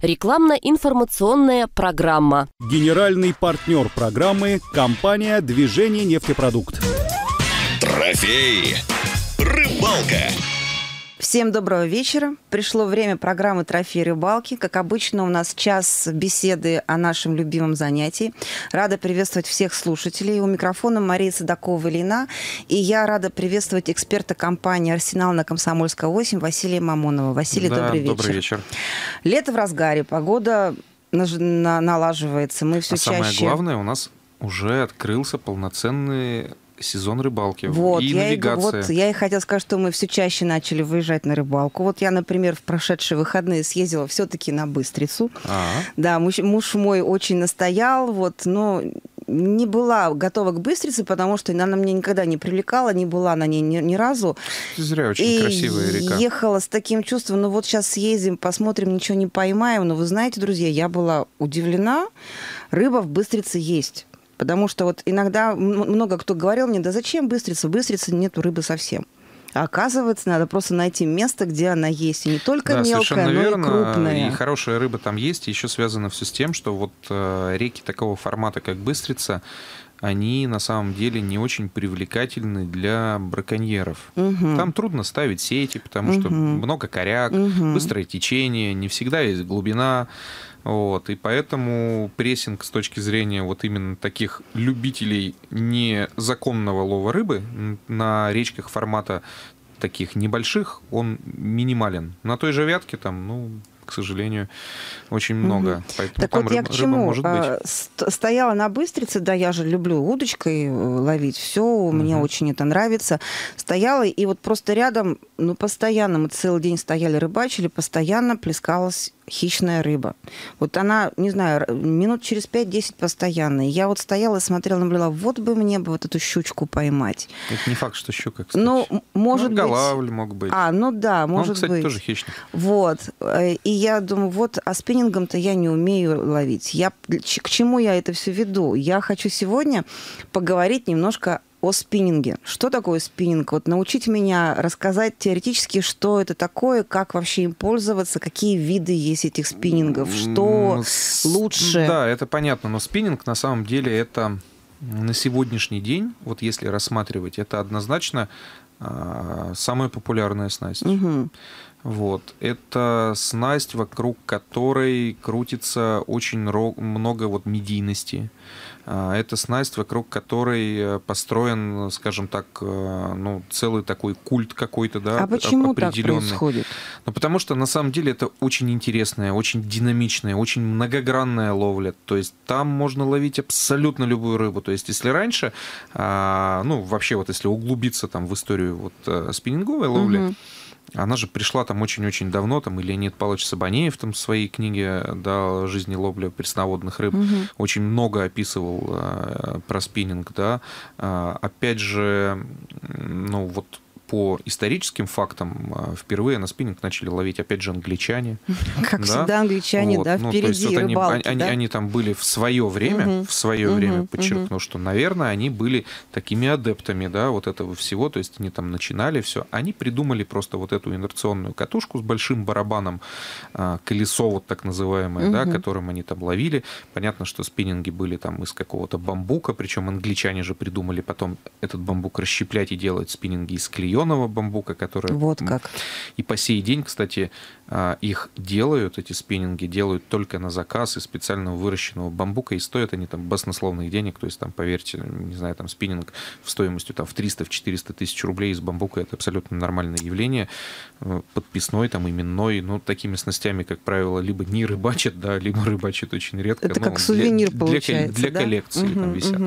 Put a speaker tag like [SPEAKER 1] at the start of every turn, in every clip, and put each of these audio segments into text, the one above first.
[SPEAKER 1] Рекламно-информационная программа.
[SPEAKER 2] Генеральный партнер программы – компания «Движение нефтепродукт».
[SPEAKER 3] Трофей рыбалка.
[SPEAKER 4] Всем доброго вечера. Пришло время программы «Трофей рыбалки». Как обычно, у нас час беседы о нашем любимом занятии. Рада приветствовать всех слушателей. У микрофона Мария Садакова-Ильина. И я рада приветствовать эксперта компании «Арсенал» на Комсомольской 8 Василия Мамонова. Василий, добрый вечер.
[SPEAKER 5] Добрый вечер.
[SPEAKER 4] Лето в разгаре, погода налаживается. Мы все чаще...
[SPEAKER 5] Самое главное, у нас уже открылся полноценный сезон рыбалки и навигация.
[SPEAKER 4] Я и хотела сказать, что мы все чаще начали выезжать на рыбалку. Вот я, например, в прошедшие выходные съездила все-таки на Быстрицу. Да, муж мой очень настоял, но не была готова к Быстрице, потому что она меня никогда не привлекала, не была на ней ни разу.
[SPEAKER 5] Зря, очень красивая река.
[SPEAKER 4] Ехала с таким чувством, вот сейчас съездим, посмотрим, ничего не поймаем. Но вы знаете, друзья, я была удивлена, рыба в Быстрице есть. Потому что вот иногда много кто говорил мне, да зачем Быстрица? В Быстрице нету рыбы совсем. А оказывается, надо просто найти место, где она есть. И не только мелкая, но
[SPEAKER 5] верно.
[SPEAKER 4] И крупная.
[SPEAKER 5] И хорошая рыба там есть. И еще связано все с тем, что вот реки такого формата, как Быстрица, они на самом деле не очень привлекательны для браконьеров. Там трудно ставить сети, потому что много коряк, быстрое течение, не всегда есть глубина. И поэтому прессинг с точки зрения вот именно таких любителей незаконного лова рыбы на речках формата таких небольших, он минимален. На той же Вятке там, к сожалению, очень много. Поэтому
[SPEAKER 4] так
[SPEAKER 5] там
[SPEAKER 4] вот я к чему?
[SPEAKER 5] Рыба может быть.
[SPEAKER 4] Стояла на Быстрице, да, я же люблю удочкой ловить, все, мне очень это нравится. Стояла, и вот просто рядом, постоянно мы целый день стояли, рыбачили, постоянно плескалась хищная рыба. Вот она, не знаю, минут через 5-10 постоянно. И я вот стояла и смотрела, наблюдала, вот бы мне вот эту щучку поймать.
[SPEAKER 5] Это не факт, что щука, кстати.
[SPEAKER 4] Может быть.
[SPEAKER 5] Голавль мог быть.
[SPEAKER 4] Да, может быть.
[SPEAKER 5] Он, кстати, тоже хищник.
[SPEAKER 4] И я думаю, а спиннингом-то я не умею ловить. К чему я это все веду? Я хочу сегодня поговорить немножко о спиннинге. Что такое спиннинг? Вот научить меня рассказать теоретически, что это такое, как вообще им пользоваться, какие виды есть этих спиннингов, что лучше.
[SPEAKER 5] Да, это понятно, но спиннинг на самом деле это на сегодняшний день, вот если рассматривать, это однозначно самая популярная снасть. Это снасть, вокруг которой крутится очень много медийности. Это снасть, вокруг которой построен, скажем так, целый такой культ какой-то, да,
[SPEAKER 4] определенный. А почему так
[SPEAKER 5] определенный.
[SPEAKER 4] Происходит?
[SPEAKER 5] Потому что на самом деле это очень интересная, очень динамичная, очень многогранная ловля. То есть там можно ловить абсолютно любую рыбу. То есть если раньше, вообще если углубиться там в историю спиннинговой ловли, она же пришла там очень-очень давно, там и Леонид Павлович Сабанеев там в своей книге «Да, жизнь и ловля пресноводных рыб» очень много описывал про спиннинг, да. Опять же, по историческим фактам впервые на спиннинг начали ловить, опять же, англичане.
[SPEAKER 4] Как всегда, англичане, впереди рыбалки.
[SPEAKER 5] Они там были в свое время, подчеркну, что, наверное, они были такими адептами, да, этого всего, то есть они там начинали все. Они придумали просто эту инерционную катушку с большим барабаном, колесо так называемое, да, которым они там ловили. Понятно, что спиннинги были там из какого-то бамбука, причем англичане же придумали потом этот бамбук расщеплять и делать спиннинги из клееного бамбука, который...
[SPEAKER 4] Вот как.
[SPEAKER 5] И по сей день, кстати, их делают, эти спиннинги делают только на заказ из специального выращенного бамбука, и стоят они там баснословных денег, то есть там, поверьте, не знаю, там спиннинг в стоимостью там в 300-400 тысяч рублей из бамбука, это абсолютно нормальное явление, подписной, там, именной, такими снастями, как правило, либо не рыбачат, да, либо рыбачат очень редко.
[SPEAKER 4] Это как сувенир получается,
[SPEAKER 5] для коллекции там висят.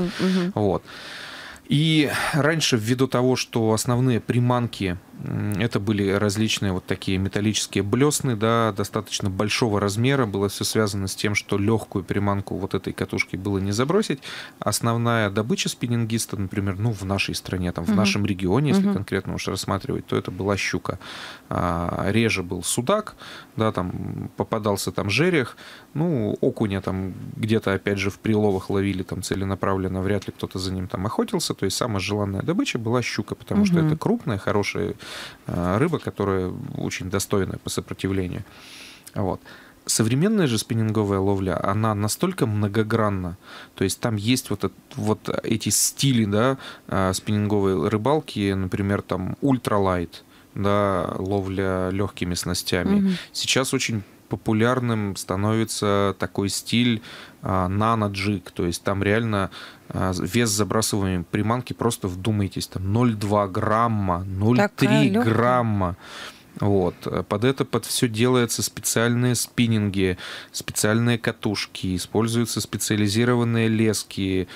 [SPEAKER 5] И раньше, ввиду того, что основные приманки это были различные такие металлические блесны, да, достаточно большого размера, было все связано с тем, что легкую приманку этой катушки было не забросить. Основная добыча спиннингиста, например, в нашей стране, там, в нашем регионе, если конкретно уж рассматривать, то это была щука. Реже был судак, да, там попадался там жерех, окуня там где-то, опять же, в приловах ловили там целенаправленно, вряд ли кто-то за ним там охотился, то есть самая желанная добыча была щука, потому что это крупная, хорошая рыба, которая очень достойная по сопротивлению. Современная же спиннинговая ловля, она настолько многогранна, то есть там есть вот эти стили, да, спиннинговой рыбалки, например, там ультралайт, да, ловля легкими снастями. Сейчас очень популярным становится такой стиль нано-джиг, то есть там реально вес забрасываемой приманки, просто вдумайтесь, там 0,2 грамма, 0,3 грамма. Вот. Под все делаются специальные спиннинги, специальные катушки, используются специализированные лески,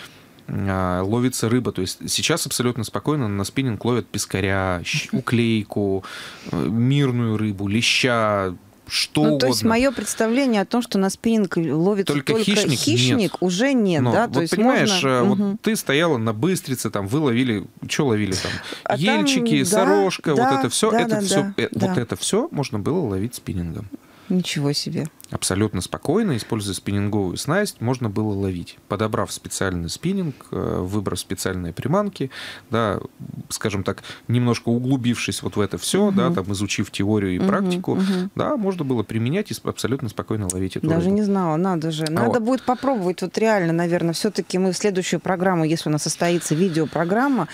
[SPEAKER 5] ловится рыба. То есть сейчас абсолютно спокойно на спиннинг ловят пескаря, уклейку, мирную рыбу, леща, что угодно.
[SPEAKER 4] То есть мое представление о том, что на спиннинг ловится только хищник нет. Уже нет. Да?
[SPEAKER 5] Вот
[SPEAKER 4] то есть
[SPEAKER 5] понимаешь,
[SPEAKER 4] можно...
[SPEAKER 5] вот ты стояла на быстрице, там, вы ловили, что ловили там? Ельчики,
[SPEAKER 4] там,
[SPEAKER 5] сорожка,
[SPEAKER 4] да,
[SPEAKER 5] вот это все.
[SPEAKER 4] Да.
[SPEAKER 5] Вот это все можно было ловить спиннингом.
[SPEAKER 4] Ничего себе.
[SPEAKER 5] Абсолютно спокойно, используя спиннинговую снасть, можно было ловить. Подобрав специальный спиннинг, выбрав специальные приманки, да, скажем так, немножко углубившись вот в это все, да, там, изучив теорию и практику, да, можно было применять и абсолютно спокойно ловить эту
[SPEAKER 4] Даже
[SPEAKER 5] рыбу.
[SPEAKER 4] не знала, надо же. Надо будет попробовать, вот реально, наверное, все-таки мы в следующую программу, если у нас состоится видеопрограмма,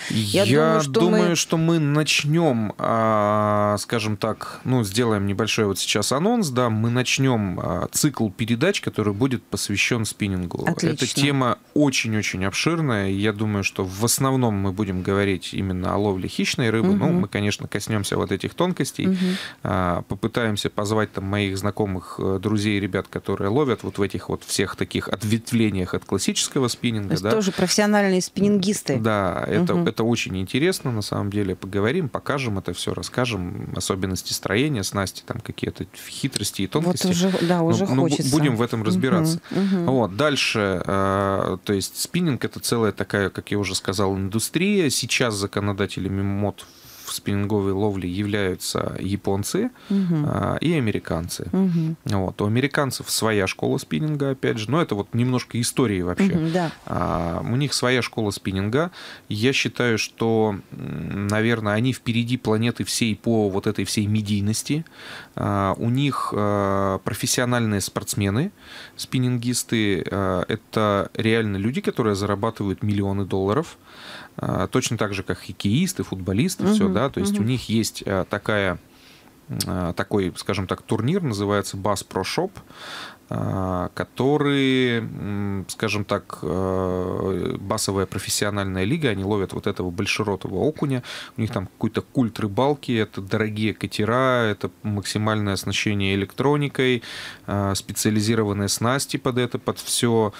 [SPEAKER 5] я думаю, что мы начнем, скажем так, ну, сделаем небольшой вот сейчас анонс, да, мы начнем цикл передач, который будет посвящен спиннингу.
[SPEAKER 4] Отлично.
[SPEAKER 5] Эта тема очень-очень обширная. Я думаю, что в основном мы будем говорить именно о ловле хищной рыбы. Ну, мы, конечно, коснемся вот этих тонкостей. Попытаемся позвать там моих знакомых друзей, ребят, которые ловят вот в этих вот всех таких ответвлениях от классического спиннинга. То
[SPEAKER 4] есть тоже профессиональные спиннингисты.
[SPEAKER 5] Да, это очень интересно, на самом деле. Поговорим, покажем это все, расскажем особенности строения снасти, там какие-то хитрости и тонкости.
[SPEAKER 4] Вот уже, да, уже хочется.
[SPEAKER 5] Будем в этом разбираться. Вот. Дальше, то есть спиннинг — это целая такая, как я уже сказал, индустрия. Сейчас законодателями мод в спиннинговой ловле являются японцы и американцы. Вот. У американцев своя школа спиннинга, опять же, но это вот немножко истории вообще. У них своя школа спиннинга. Я считаю, что, наверное, они впереди планеты всей по вот этой всей медийности. У них профессиональные спортсмены, спиннингисты. Это реально люди, которые зарабатывают миллионы долларов. Точно так же, как хоккеисты, футболисты, все, да, то есть у них есть такой, скажем так, турнир, называется Bass Pro Shop, который, скажем так, басовая профессиональная лига, они ловят вот этого большеротого окуня, у них там какой-то культ рыбалки, это дорогие катера, это максимальное оснащение электроникой, специализированные снасти под все,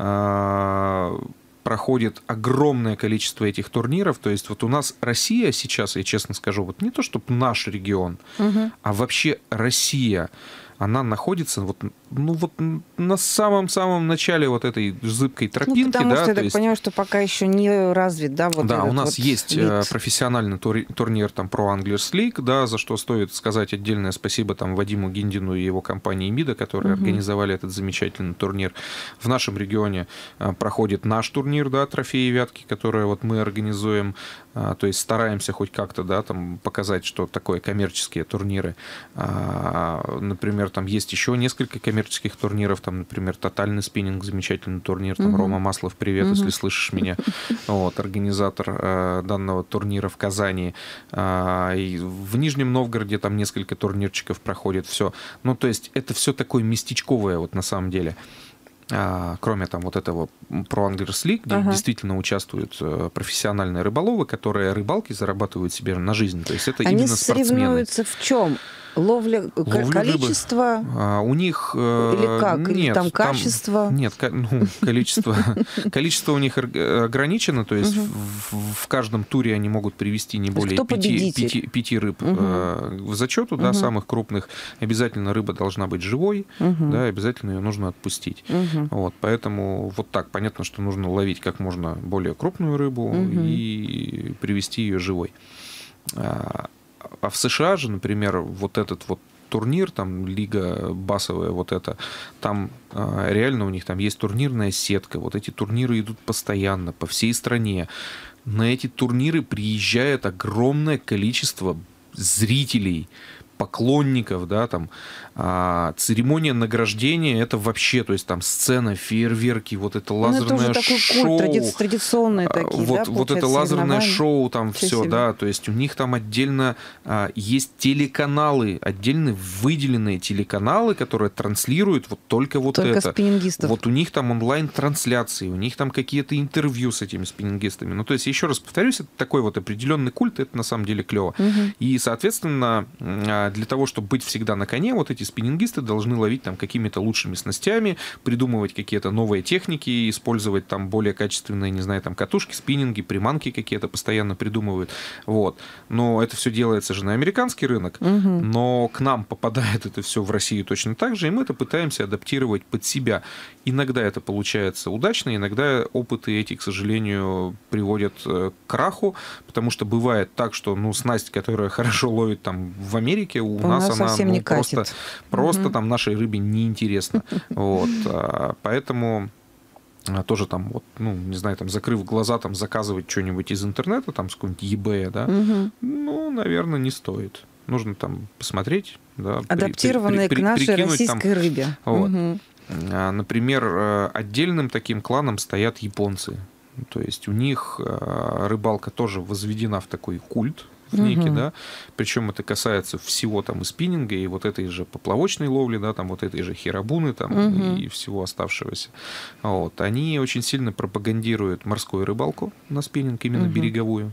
[SPEAKER 5] проходит огромное количество этих турниров. То есть вот у нас Россия сейчас, я честно скажу, вот не то чтобы наш регион, а вообще Россия, она находится вот, ну, вот на самом-самом начале вот этой зыбкой тропинки.
[SPEAKER 4] Ну, потому
[SPEAKER 5] да,
[SPEAKER 4] что я так понимаю, что пока еще не развит, да, вот
[SPEAKER 5] да,
[SPEAKER 4] этот
[SPEAKER 5] у нас
[SPEAKER 4] вот
[SPEAKER 5] есть
[SPEAKER 4] вид.
[SPEAKER 5] профессиональный турнир там Pro Anglers League, да, за что стоит сказать отдельное спасибо там Вадиму Гиндину и его компании МИДа, которые организовали этот замечательный турнир. В нашем регионе проходит наш турнир, да, трофеи Вятки, который вот мы организуем, то есть стараемся хоть как-то, да, там показать, что такое коммерческие турниры. Например, там есть еще несколько коммерческих турниров, там, например, Тотальный спиннинг, замечательный турнир, там Рома Маслов, привет, если слышишь меня, вот, организатор данного турнира в Казани. И в Нижнем Новгороде там несколько турнирчиков проходит, все. Ну, то есть это все такое местечковое, вот на самом деле. Кроме там вот этого Pro Anglers League, где действительно участвуют профессиональные рыболовы, которые рыбалки зарабатывают себе на жизнь. То есть это
[SPEAKER 4] они
[SPEAKER 5] именно спортсмены.
[SPEAKER 4] Они соревнуются в чем? Ловля количество?
[SPEAKER 5] У них...
[SPEAKER 4] Или как?
[SPEAKER 5] Нет,
[SPEAKER 4] или там качество?
[SPEAKER 5] Нет, количество у них ограничено, то есть в каждом туре они могут привести не более 5 рыб в зачету, да, самых крупных. Обязательно рыба должна быть живой, да, обязательно ее нужно отпустить. Вот, поэтому вот так понятно, что нужно ловить как можно более крупную рыбу и привести ее живой. А в США же, например, вот этот вот турнир, там лига басовая, вот это, там реально у них там есть турнирная сетка, вот эти турниры идут постоянно по всей стране. На эти турниры приезжает огромное количество зрителей, поклонников, да, там, церемония награждения, это вообще, то есть там сцена, фейерверки, вот это лазерное
[SPEAKER 4] это уже
[SPEAKER 5] шоу.
[SPEAKER 4] такой культ, традиционные такие,
[SPEAKER 5] вот это лазерное шоу, там все, да, то есть у них там отдельно есть телеканалы, отдельно выделенные телеканалы, которые транслируют вот только это.
[SPEAKER 4] Спиннингистов.
[SPEAKER 5] Вот у них там онлайн-трансляции, у них там какие-то интервью с этими спиннингистами. Ну, то есть, еще раз повторюсь, это такой вот определенный культ, это на самом деле клево. И, соответственно, для того, чтобы быть всегда на коне, вот эти спиннингисты должны ловить там какими-то лучшими снастями, придумывать какие-то новые техники, использовать там более качественные, не знаю, там катушки, спиннинги, приманки какие-то постоянно придумывают. Вот. Но это все делается же на американский рынок, но к нам попадает это все в Россию точно так же, и мы это пытаемся адаптировать под себя. Иногда это получается удачно, иногда опыты эти, к сожалению, приводят к краху, потому что бывает так, что снасть, которая хорошо ловит там в Америке, у нас она
[SPEAKER 4] совсем не
[SPEAKER 5] просто там нашей рыбе неинтересна. Вот. Поэтому тоже там, вот, не знаю, там, закрыв глаза, там, заказывать что-нибудь из интернета, там, с какого-нибудь eBay, да, наверное, не стоит. Нужно там посмотреть, да,
[SPEAKER 4] адаптированные к нашей российской рыбе.
[SPEAKER 5] Вот. Например, отдельным таким кланом стоят японцы. То есть у них рыбалка тоже возведена в такой культ, в некий, да, причем это касается всего там и спиннинга, и вот этой же поплавочной ловли, да, там вот этой же хирабуны там и всего оставшегося. Вот. Они очень сильно пропагандируют морскую рыбалку на спиннинг, именно береговую.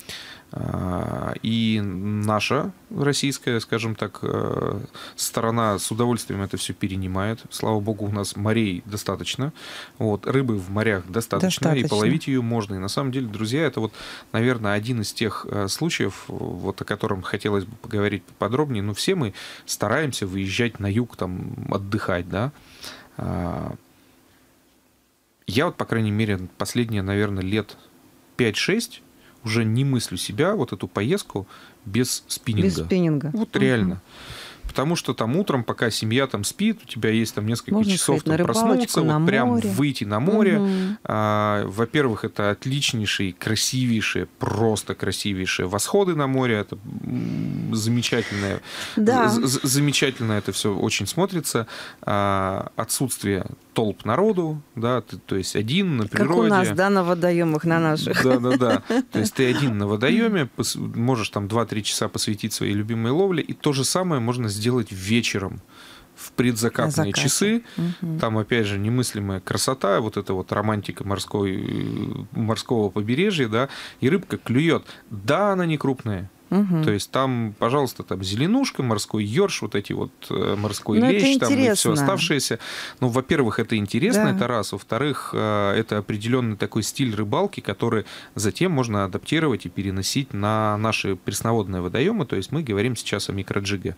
[SPEAKER 5] И наша российская, скажем так, сторона с удовольствием это все перенимает. Слава богу, у нас морей достаточно. Вот, рыбы в морях достаточно, и половить ее можно. И на самом деле, друзья, это вот, наверное, один из тех случаев, вот, о котором хотелось бы поговорить поподробнее. Но все мы стараемся выезжать на юг, там, отдыхать, да. Я вот, по крайней мере, последние, наверное, лет 5-6 уже не мыслю себя, вот эту поездку без спиннинга.
[SPEAKER 4] Без спиннинга.
[SPEAKER 5] Вот реально. Потому что там утром, пока семья там спит, у тебя есть там несколько часов там проснуться, вот прям выйти на море. Во-первых, это отличнейшие, красивейшие, просто красивейшие восходы на море. Это замечательное.
[SPEAKER 4] Да.
[SPEAKER 5] Замечательно это все очень смотрится. Отсутствие толп народу, да, то есть один на природе.
[SPEAKER 4] Как у нас, да, на водоемах, на наших.
[SPEAKER 5] Да. То есть ты один на водоеме, можешь там 2-3 часа посвятить своей любимой ловле, и то же самое можно сделать вечером, в предзакатные часы. Там, опять же, немыслимая красота, вот эта вот романтика морского побережья, да, и рыбка клюет. Да, она не крупная. То есть там, пожалуйста, там зеленушка, морской ёрш, вот эти вот морской лещ, там и все оставшееся. Ну, во-первых, это интересно, это раз. Во-вторых, это определенный такой стиль рыбалки, который затем можно адаптировать и переносить на наши пресноводные водоемы. То есть мы говорим сейчас о микроджиге.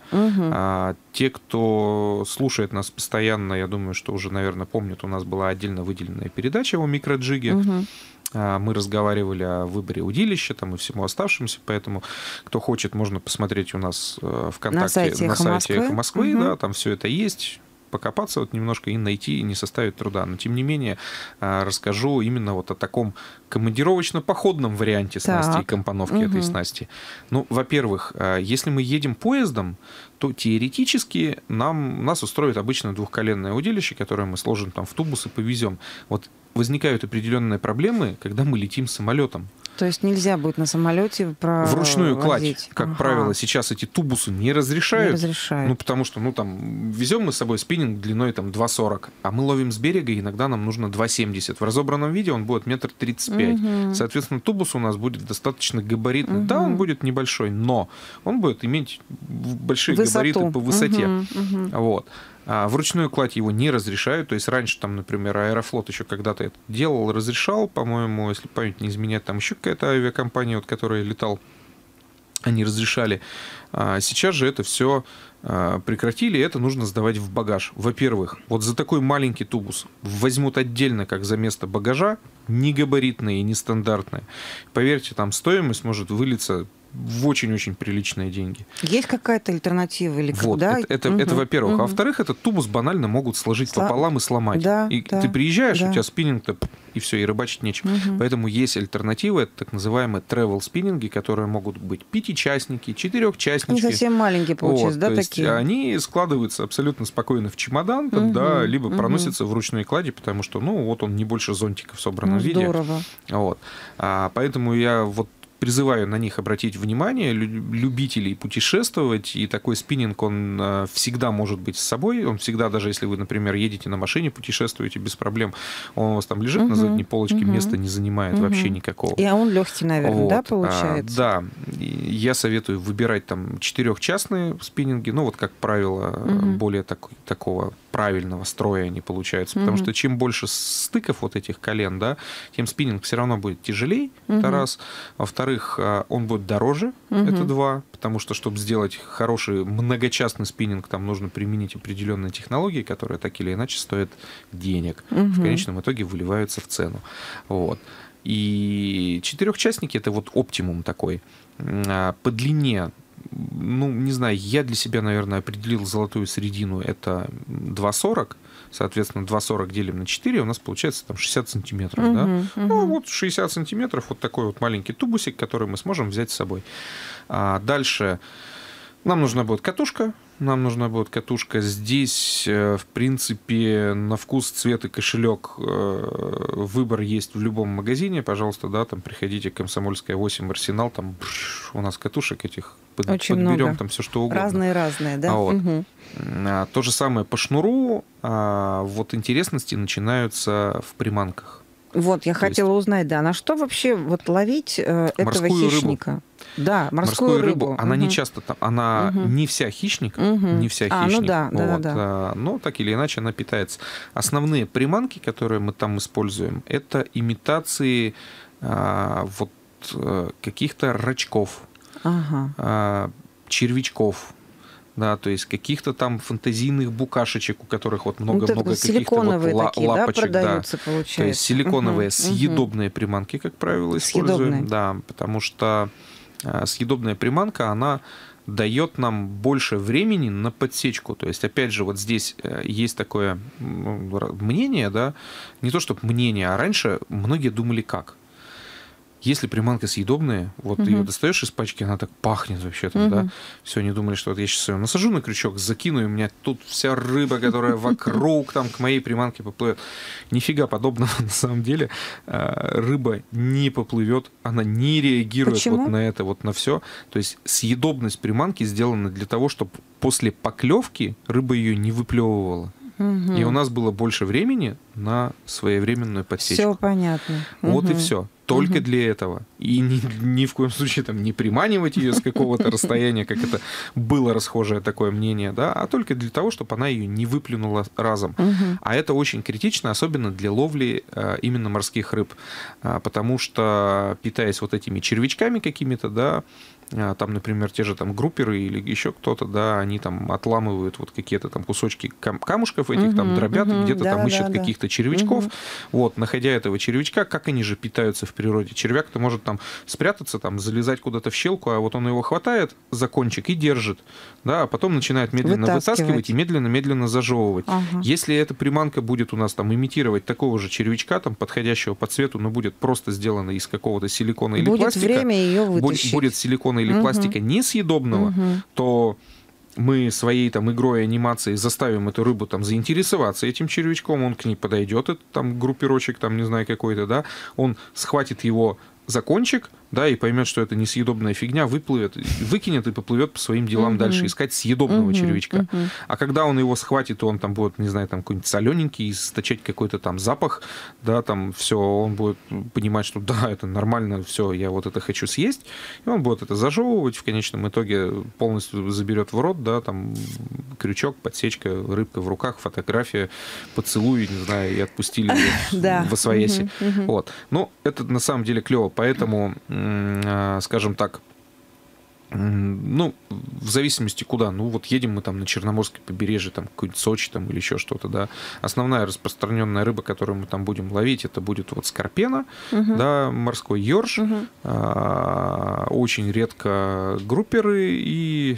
[SPEAKER 5] Те, кто слушает нас постоянно, я думаю, что уже, наверное, помнят, у нас была отдельно выделенная передача о микроджиге. Мы разговаривали о выборе удилища там, и всему оставшемуся, поэтому, кто хочет, можно посмотреть у нас ВКонтакте на сайте «Эхо Москвы». Да, там все это есть. Покопаться вот немножко и найти не составит труда. Но, тем не менее, расскажу именно вот о таком командировочно-походном варианте снасти и компоновки этой снасти. Ну, во-первых, если мы едем поездом, то теоретически нас устроит обычно двухколенное удилище, которое мы сложим там в тубус и повезем. Вот возникают определенные проблемы, когда мы летим самолетом.
[SPEAKER 4] То есть нельзя будет на самолете
[SPEAKER 5] вручную кладь, как правило, сейчас эти тубусы не разрешают. Ну, потому что, там, везем мы с собой спиннинг длиной там 2,40, а мы ловим с берега, и иногда нам нужно 2,70. В разобранном виде он будет 1,35 м. Соответственно, тубус у нас будет достаточно габаритный. Да, он будет небольшой, но он будет иметь большие габариты по высоте. Вот. Вручную кладь его не разрешают. То есть раньше, там, например, Аэрофлот еще когда-то это делал, разрешал, по-моему, если память не изменяет, там еще какая-то авиакомпания, вот, которая летал, они разрешали. Сейчас же это все прекратили, и это нужно сдавать в багаж. Во-первых, вот за такой маленький тубус возьмут отдельно, как за место багажа, негабаритное и нестандартное. Поверьте, там стоимость может вылиться в очень-очень приличные деньги.
[SPEAKER 4] Есть какая-то альтернатива? Или
[SPEAKER 5] вот, это во-первых. А во-вторых, этот тубус банально могут сложить пополам и сломать. Ты приезжаешь, у тебя спиннинг-то и все, и рыбачить нечем. Поэтому есть альтернатива, это так называемые travel-спиннинги, которые могут быть 5-частники, 4-частники.
[SPEAKER 4] Они совсем маленькие получаются, да,
[SPEAKER 5] то есть
[SPEAKER 4] такие?
[SPEAKER 5] они складываются абсолютно спокойно в чемодан, там, да, либо проносятся в ручной клади, потому что, ну, вот он не больше зонтика в собранном виде.
[SPEAKER 4] Здорово.
[SPEAKER 5] Вот. Поэтому я вот призываю на них обратить внимание, любителей путешествовать, и такой спиннинг, он всегда может быть с собой, он всегда, даже если вы, например, едете на машине, путешествуете без проблем, он у вас там лежит на задней полочке, места не занимает вообще никакого.
[SPEAKER 4] И он легкий, наверное,
[SPEAKER 5] вот.
[SPEAKER 4] да, получается?
[SPEAKER 5] Да, я советую выбирать там 4-частные спиннинги, ну вот, как правило, более такого правильного строя они получаются, потому что чем больше стыков вот этих колен, да, тем спиннинг все равно будет тяжелее, это раз. Во-вторых, он будет дороже, это 2, потому что, чтобы сделать хороший многочастный спиннинг, там нужно применить определенные технологии, которые так или иначе стоят денег. В конечном итоге выливаются в цену. Вот. И 4-частники это вот оптимум такой. По длине, ну, не знаю, я для себя, наверное, определил золотую середину, это 2,40. Соответственно, 2,40 делим на 4, у нас получается там 60 сантиметров. Да? Ну, вот 60 сантиметров, вот такой вот маленький тубусик, который мы сможем взять с собой. Дальше нам нужна будет катушка. Здесь, в принципе, на вкус, цвет и кошелек выбор есть в любом магазине. Пожалуйста, да, там приходите, Комсомольская 8, Арсенал, там у нас катушек этих подберем, много. Там все что угодно.
[SPEAKER 4] Разные, да?
[SPEAKER 5] Вот. То же самое по шнуру. Вот интересности начинаются в приманках.
[SPEAKER 4] Вот, я хотела узнать, да, на что вообще вот ловить этого хищника?
[SPEAKER 5] Рыбу.
[SPEAKER 4] Да, морскую рыбу.
[SPEAKER 5] Она не часто там, она не вся хищник, не вся хищник.
[SPEAKER 4] Ну да,
[SPEAKER 5] вот,
[SPEAKER 4] да.
[SPEAKER 5] Но так или иначе она питается. Основные приманки, которые мы там используем, это имитации вот каких-то рачков, червячков. Да, то есть каких-то там фантазийных букашечек, у которых вот много-много каких-то вот
[SPEAKER 4] такие,
[SPEAKER 5] лапочек.
[SPEAKER 4] Продаются, получается.
[SPEAKER 5] То есть силиконовые съедобные приманки, как правило, используем. Да, потому что съедобная приманка, она дает нам больше времени на подсечку. То есть, опять же, вот здесь есть такое мнение, да, не то чтобы мнение, а раньше многие думали как. Если приманка съедобная, вот ее достаешь из пачки, она так пахнет вообще там, да. Все, они думали, что вот я сейчас ее насажу на крючок, закину, и у меня тут вся рыба, которая вокруг там к моей приманке поплывет. Нифига подобного на самом деле. Рыба не поплывет, она не реагирует вот на это, вот на все. То есть съедобность приманки сделана для того, чтобы после поклевки рыба ее не выплевывала. И у нас было больше времени на своевременную подсечку.
[SPEAKER 4] Все понятно.
[SPEAKER 5] Вот и все. Только для этого. И ни в коем случае там не приманивать ее с какого-то расстояния, как это было расхожее такое мнение, да, а только для того, чтобы она ее не выплюнула разом. А это очень критично, особенно для ловли именно морских рыб. Потому что, питаясь вот этими червячками какими-то, да, там, например, те же там групперы или еще кто-то, да, они там отламывают вот какие-то там кусочки камушков этих, там дробят, где-то там ищут каких-то червячков. Вот, находя этого червячка, как они же питаются в природе? Червяк-то может там спрятаться, там, залезать куда-то в щелку, а вот он его хватает за кончик и держит, да, а потом начинает медленно вытаскивать и медленно-медленно зажевывать. Если эта приманка будет у нас там имитировать такого же червячка, там, подходящего по цвету, но будет просто сделана из какого-то силикона или пластика,
[SPEAKER 4] будет время ее вытащить.
[SPEAKER 5] Будет силикона или пластика несъедобного, то мы своей там игрой, анимацией заставим эту рыбу там заинтересоваться этим червячком, он к ней подойдет, этот там группировщик, там не знаю какой-то, да, он схватит его за кончик, да, и поймет, что это несъедобная фигня, выплывет, выкинет и поплывет по своим делам дальше искать съедобного червячка. А когда он его схватит, он там будет, не знаю, там какой-нибудь солененький, источать какой-то там запах, да, там все, он будет понимать, что да, это нормально, все, я вот это хочу съесть, и он будет это зажевывать, в конечном итоге полностью заберет в рот, да, там крючок, подсечка, рыбка в руках, фотография, поцелуй, не знаю, и отпустили ее восвояси. Вот. Ну, это на самом деле клево, поэтому, скажем так, ну, в зависимости куда. Ну, вот едем мы там на Черноморское побережье, там какой-нибудь Сочи там, или еще что-то, да. Основная распространенная рыба, которую мы там будем ловить, это будет вот скорпена, да, морской ёрш, очень редко групперы и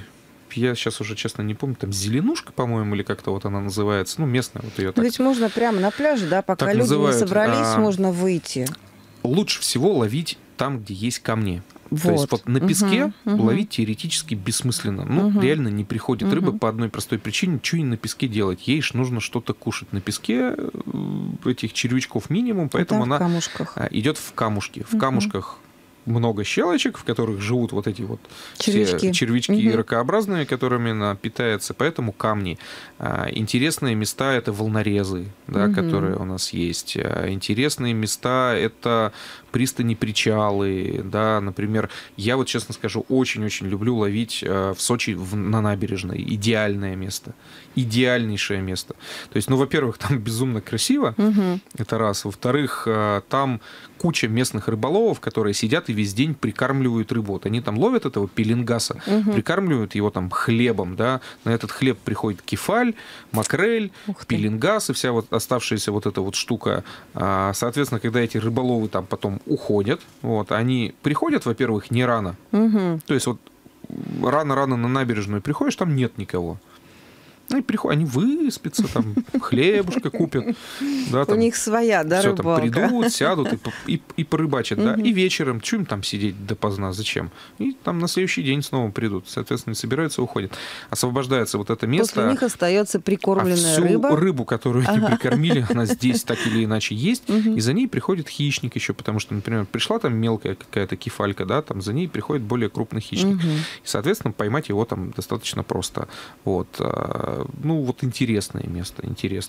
[SPEAKER 5] я сейчас уже, честно, не помню, там зеленушка, по-моему, или как-то вот она называется, ну, местная вот ее так.
[SPEAKER 4] Ведь можно прямо на пляже, да, пока
[SPEAKER 5] так
[SPEAKER 4] люди
[SPEAKER 5] называют.
[SPEAKER 4] не собрались, можно выйти.
[SPEAKER 5] Лучше всего ловить там, где есть камни.
[SPEAKER 4] Вот.
[SPEAKER 5] То есть вот на песке ловить теоретически бессмысленно. Ну, реально не приходит рыба по одной простой причине. Что ей на песке делать? Ей ж нужно что-то кушать. На песке этих червячков минимум, поэтому она идет в камушки. В камушках много щелочек, в которых живут вот эти вот червячки ракообразные, которыми она питается, поэтому камни. Интересные места — это волнорезы, да, которые у нас есть. Интересные места — это пристани, причалы, да, например, я вот, честно скажу, очень-очень люблю ловить в Сочи на набережной. Идеальное место. Идеальнейшее место. То есть, ну, во-первых, там безумно красиво, это раз. Во-вторых, там куча местных рыболовов, которые сидят и весь день прикармливают рыбу. Вот они там ловят этого пеленгаса, прикармливают его там хлебом, да, на этот хлеб приходит кефаль, макрель, пеленгас и вся вот оставшаяся вот эта вот штука. Соответственно, когда эти рыболовы там потом уходят, вот, они приходят, во-первых, не рано. То есть вот рано-рано на набережную приходишь, там нет никого. Ну, и приходят, они выспятся, там, хлебушка купят. Да, там,
[SPEAKER 4] у них своя, да,
[SPEAKER 5] все,
[SPEAKER 4] рыбалка.
[SPEAKER 5] Там придут, сядут и порыбачат, да. И вечером, что им там сидеть допоздна, зачем? И там на следующий день снова придут. Соответственно, собираются, уходят. Освобождается вот это место.
[SPEAKER 4] После них остается прикормленная
[SPEAKER 5] всю
[SPEAKER 4] рыба.
[SPEAKER 5] Рыбу, которую они прикормили, она здесь так или иначе есть. И за ней приходит хищник еще, потому что, например, пришла там мелкая какая-то кефалька, да, там за ней приходит более крупный хищник. И, соответственно, поймать его там достаточно просто. Вот. Ну, вот интересное место.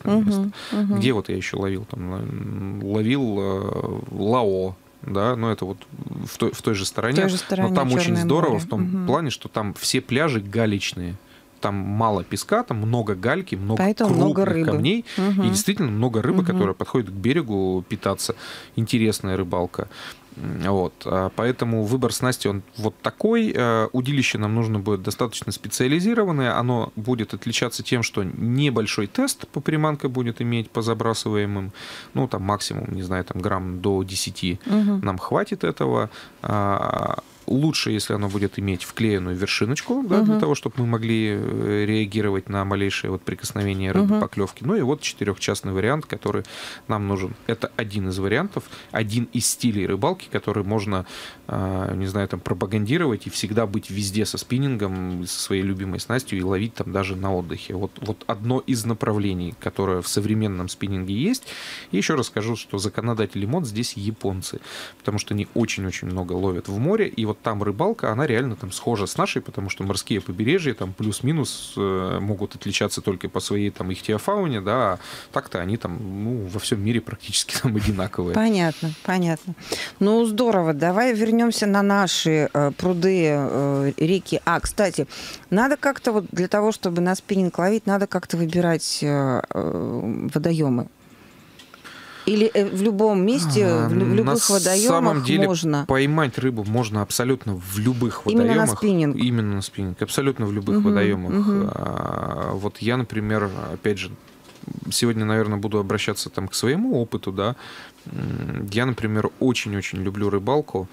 [SPEAKER 5] Где вот я еще ловил? Там, ловил Лао, да, но это вот в той же стороне. Но там очень здорово в том плане, что там все пляжи галечные. Там мало песка, там много гальки, много крупных камней. И действительно много рыбы, которая подходит к берегу питаться. Интересная рыбалка. Вот. Поэтому выбор снасти, он вот такой. Удилище нам нужно будет достаточно специализированное. Оно будет отличаться тем, что небольшой тест по приманке будет иметь по забрасываемым. Ну, там максимум, не знаю, там грамм до 10. Нам хватит этого. Лучше, если оно будет иметь вклеенную вершиночку, да, для того, чтобы мы могли реагировать на малейшее вот прикосновение рыбы, поклевки. Ну и вот 4-частный вариант, который нам нужен. Это один из вариантов, один из стилей рыбалки, который можно, не знаю, там пропагандировать и всегда быть везде со спиннингом, со своей любимой снастью и ловить там даже на отдыхе. Вот одно из направлений, которое в современном спиннинге есть. И еще раз скажу, что законодатели мод здесь японцы, потому что они очень-очень много ловят в море, и вот там рыбалка, она реально там схожа с нашей, потому что морские побережья там плюс-минус могут отличаться только по своей там ихтиофауне, да, а так-то они там, ну, во всем мире практически там одинаковые.
[SPEAKER 4] Понятно. Ну, здорово. Давай вернемся на наши пруды, реки. Кстати, надо как-то вот для того, чтобы на спиннинг ловить, надо как-то выбирать водоемы. Или в любом месте, в любых водоемах
[SPEAKER 5] на самом деле
[SPEAKER 4] можно
[SPEAKER 5] поймать рыбу можно абсолютно в любых водоемах.
[SPEAKER 4] Именно на спиннинг?
[SPEAKER 5] Именно на спиннинг. Абсолютно в любых водоемах. Вот я, например, опять же, сегодня, наверное, буду обращаться там к своему опыту, да. Я, например, очень-очень люблю рыбалку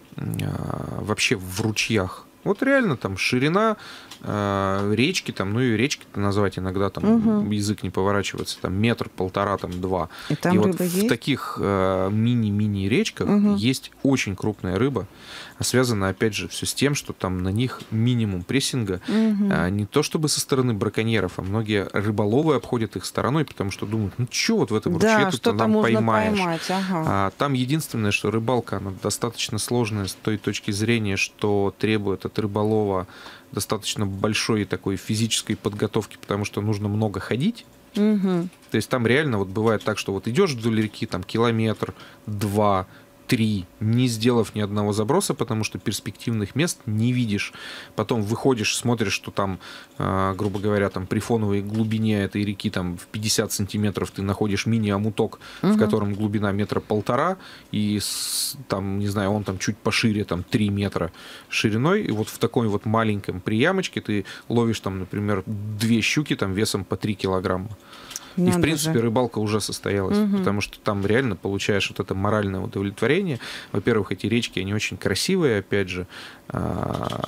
[SPEAKER 5] вообще в ручьях. Вот реально там ширина речки, там, ну и речки-то назвать иногда там язык не поворачивается, там 1-1,5 там 2. И вот в таких мини-мини речках есть очень крупная рыба, а связано опять же все с тем, что там на них минимум прессинга, не то чтобы со стороны браконьеров, а многие рыболовы обходят их стороной, потому что думают, ну что вот в этом ручье тут нам поймаешь. Там единственное, что рыбалка, она достаточно сложная с той точки зрения, что требует от рыболова достаточно большой такой физической подготовки, потому что нужно много ходить. То есть там реально вот бывает так, что вот идешь вдоль реки, там 1-2 километра, 3, не сделав ни одного заброса, потому что перспективных мест не видишь. Потом выходишь, смотришь, что там, грубо говоря, там при фоновой глубине этой реки там в 50 сантиметров ты находишь мини-омуток, в котором глубина 1,5 метра, и там, не знаю, он там чуть пошире, там 3 метра шириной, и вот в такой вот маленьком приямочке ты ловишь там, например, 2 щуки там весом по 3 килограмма. И, в принципе, рыбалка уже состоялась, потому что там реально получаешь вот это моральное удовлетворение. Во-первых, эти речки, они очень красивые, опять же.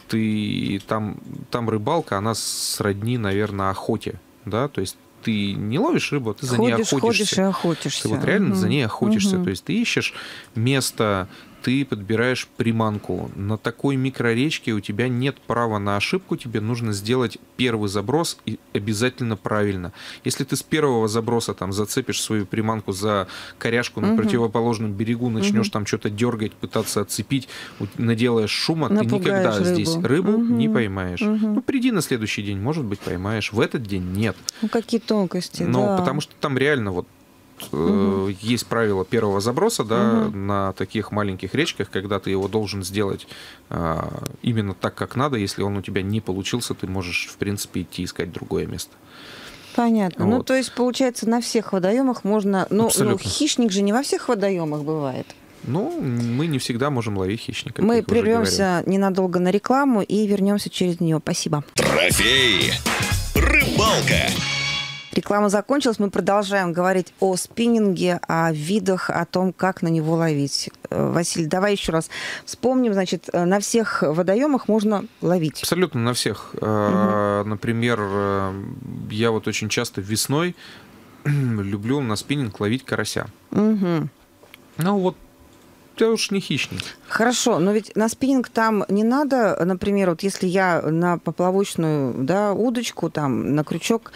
[SPEAKER 5] там рыбалка, она сродни, наверное, охоте, да, то есть ты не ловишь рыбу, ты за ней охотишься.
[SPEAKER 4] Ходишь и охотишься.
[SPEAKER 5] Ты вот реально за ней охотишься, то есть ты ищешь место, ты подбираешь приманку. На такой микроречке у тебя нет права на ошибку, тебе нужно сделать первый заброс и обязательно правильно. Если ты с первого заброса там зацепишь свою приманку за коряжку на противоположном берегу, начнешь там что-то дергать, пытаться отцепить, наделаешь шума, ты никогда здесь рыбу не поймаешь. Ну, приди на следующий день, может быть, поймаешь. В этот день нет.
[SPEAKER 4] Ну, какие тонкости,
[SPEAKER 5] Но потому что там реально вот есть правило первого заброса, да, на таких маленьких речках, когда ты его должен сделать именно так, как надо. Если он у тебя не получился, ты можешь, в принципе, идти искать другое место.
[SPEAKER 4] Понятно.
[SPEAKER 5] Вот.
[SPEAKER 4] Ну, то есть, получается, на всех водоемах можно... Ну, хищник же не во всех водоемах бывает.
[SPEAKER 5] Ну, мы не всегда можем ловить хищника.
[SPEAKER 4] Мы прервемся ненадолго на рекламу и вернемся через нее. Спасибо.
[SPEAKER 3] Трофей. Рыбалка.
[SPEAKER 4] Реклама закончилась, мы продолжаем говорить о спиннинге, о видах, о том, как на него ловить. Василий, давай еще раз вспомним, значит, на всех водоемах можно ловить.
[SPEAKER 5] Абсолютно на всех. Например, я вот очень часто весной люблю на спиннинг ловить карася. Ну вот, я уж не хищник.
[SPEAKER 4] Хорошо, но ведь на спиннинг там не надо, например, вот если я на поплавочную, да, удочку, там, на крючок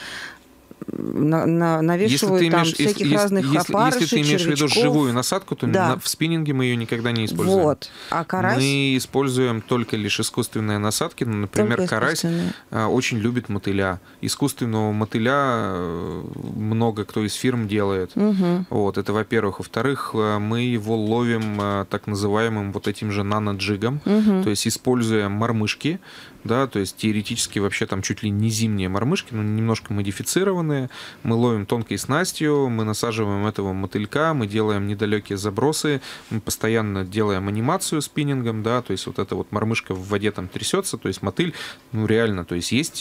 [SPEAKER 4] навешиваю там всяких разных опарышей,
[SPEAKER 5] Если ты имеешь
[SPEAKER 4] червячков.
[SPEAKER 5] в виду живую насадку, то в спиннинге мы ее никогда не используем.
[SPEAKER 4] Вот. А карась?
[SPEAKER 5] Мы используем только лишь искусственные насадки. Например, карась очень любит мотыля. Искусственного мотыля много кто из фирм делает. Вот, это во-первых. Во-вторых, мы его ловим так называемым вот этим же наноджигом, то есть используя мормышки. Да, то есть теоретически вообще там чуть ли не зимние мормышки, но немножко модифицированные. Мы ловим тонкой снастью, мы насаживаем этого мотылька, мы делаем недалекие забросы, мы постоянно делаем анимацию спиннингом, да, то есть вот эта вот мормышка в воде там трясется, то есть мотыль, ну реально, то есть есть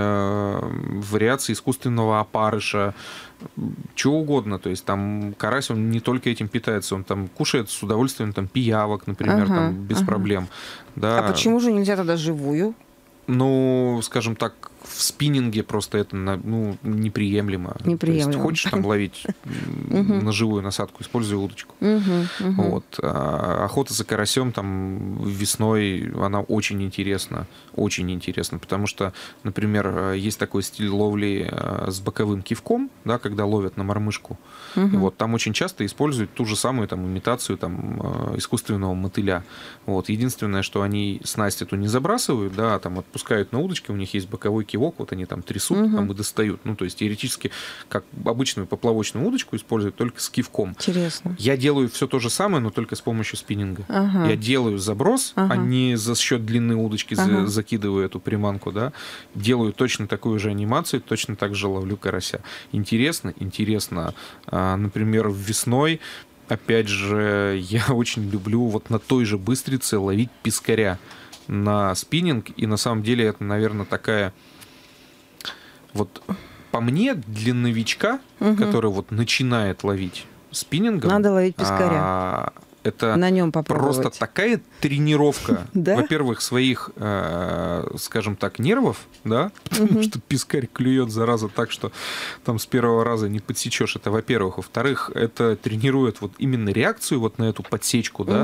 [SPEAKER 5] вариации искусственного опарыша, чего угодно, то есть там карась, он не только этим питается, он там кушает с удовольствием там пиявок, например, там без проблем. Да.
[SPEAKER 4] А почему же нельзя тогда живую?
[SPEAKER 5] Ну, скажем так, в спиннинге просто это неприемлемо.
[SPEAKER 4] Неприемлемо.
[SPEAKER 5] То есть хочешь там ловить на живую насадку, используй удочку. Вот. Охота за карасем там весной, она очень интересна, потому что, например, есть такой стиль ловли с боковым кивком, да, когда ловят на мормышку. Вот, там очень часто используют ту же самую там, имитацию там, искусственного мотыля. Вот. Единственное, что они снасть эту не забрасывают, да, там отпускают на удочке, у них есть боковой кивок, вот они там трясут, там и достают. Ну, то есть теоретически, как обычную поплавочную удочку используют, только с кивком.
[SPEAKER 4] Интересно.
[SPEAKER 5] Я делаю все то же самое, но только с помощью спиннинга. Я делаю заброс, а не за счет длины удочки закидываю эту приманку, да. Делаю точно такую же анимацию, точно так же ловлю карася. Интересно. Например, весной, опять же, я очень люблю вот на той же быстрице ловить пескаря на спиннинг, и на самом деле это, наверное, такая вот по мне для новичка, который вот начинает ловить спиннингом,
[SPEAKER 4] надо ловить пескаря.
[SPEAKER 5] Это
[SPEAKER 4] на нем
[SPEAKER 5] просто такая тренировка, во-первых, своих, скажем так, нервов, да, потому что пескарь клюет, зараза, так, что там с первого раза не подсечешь. Это, во-первых. Во-вторых, это тренирует вот именно реакцию вот на эту подсечку, да.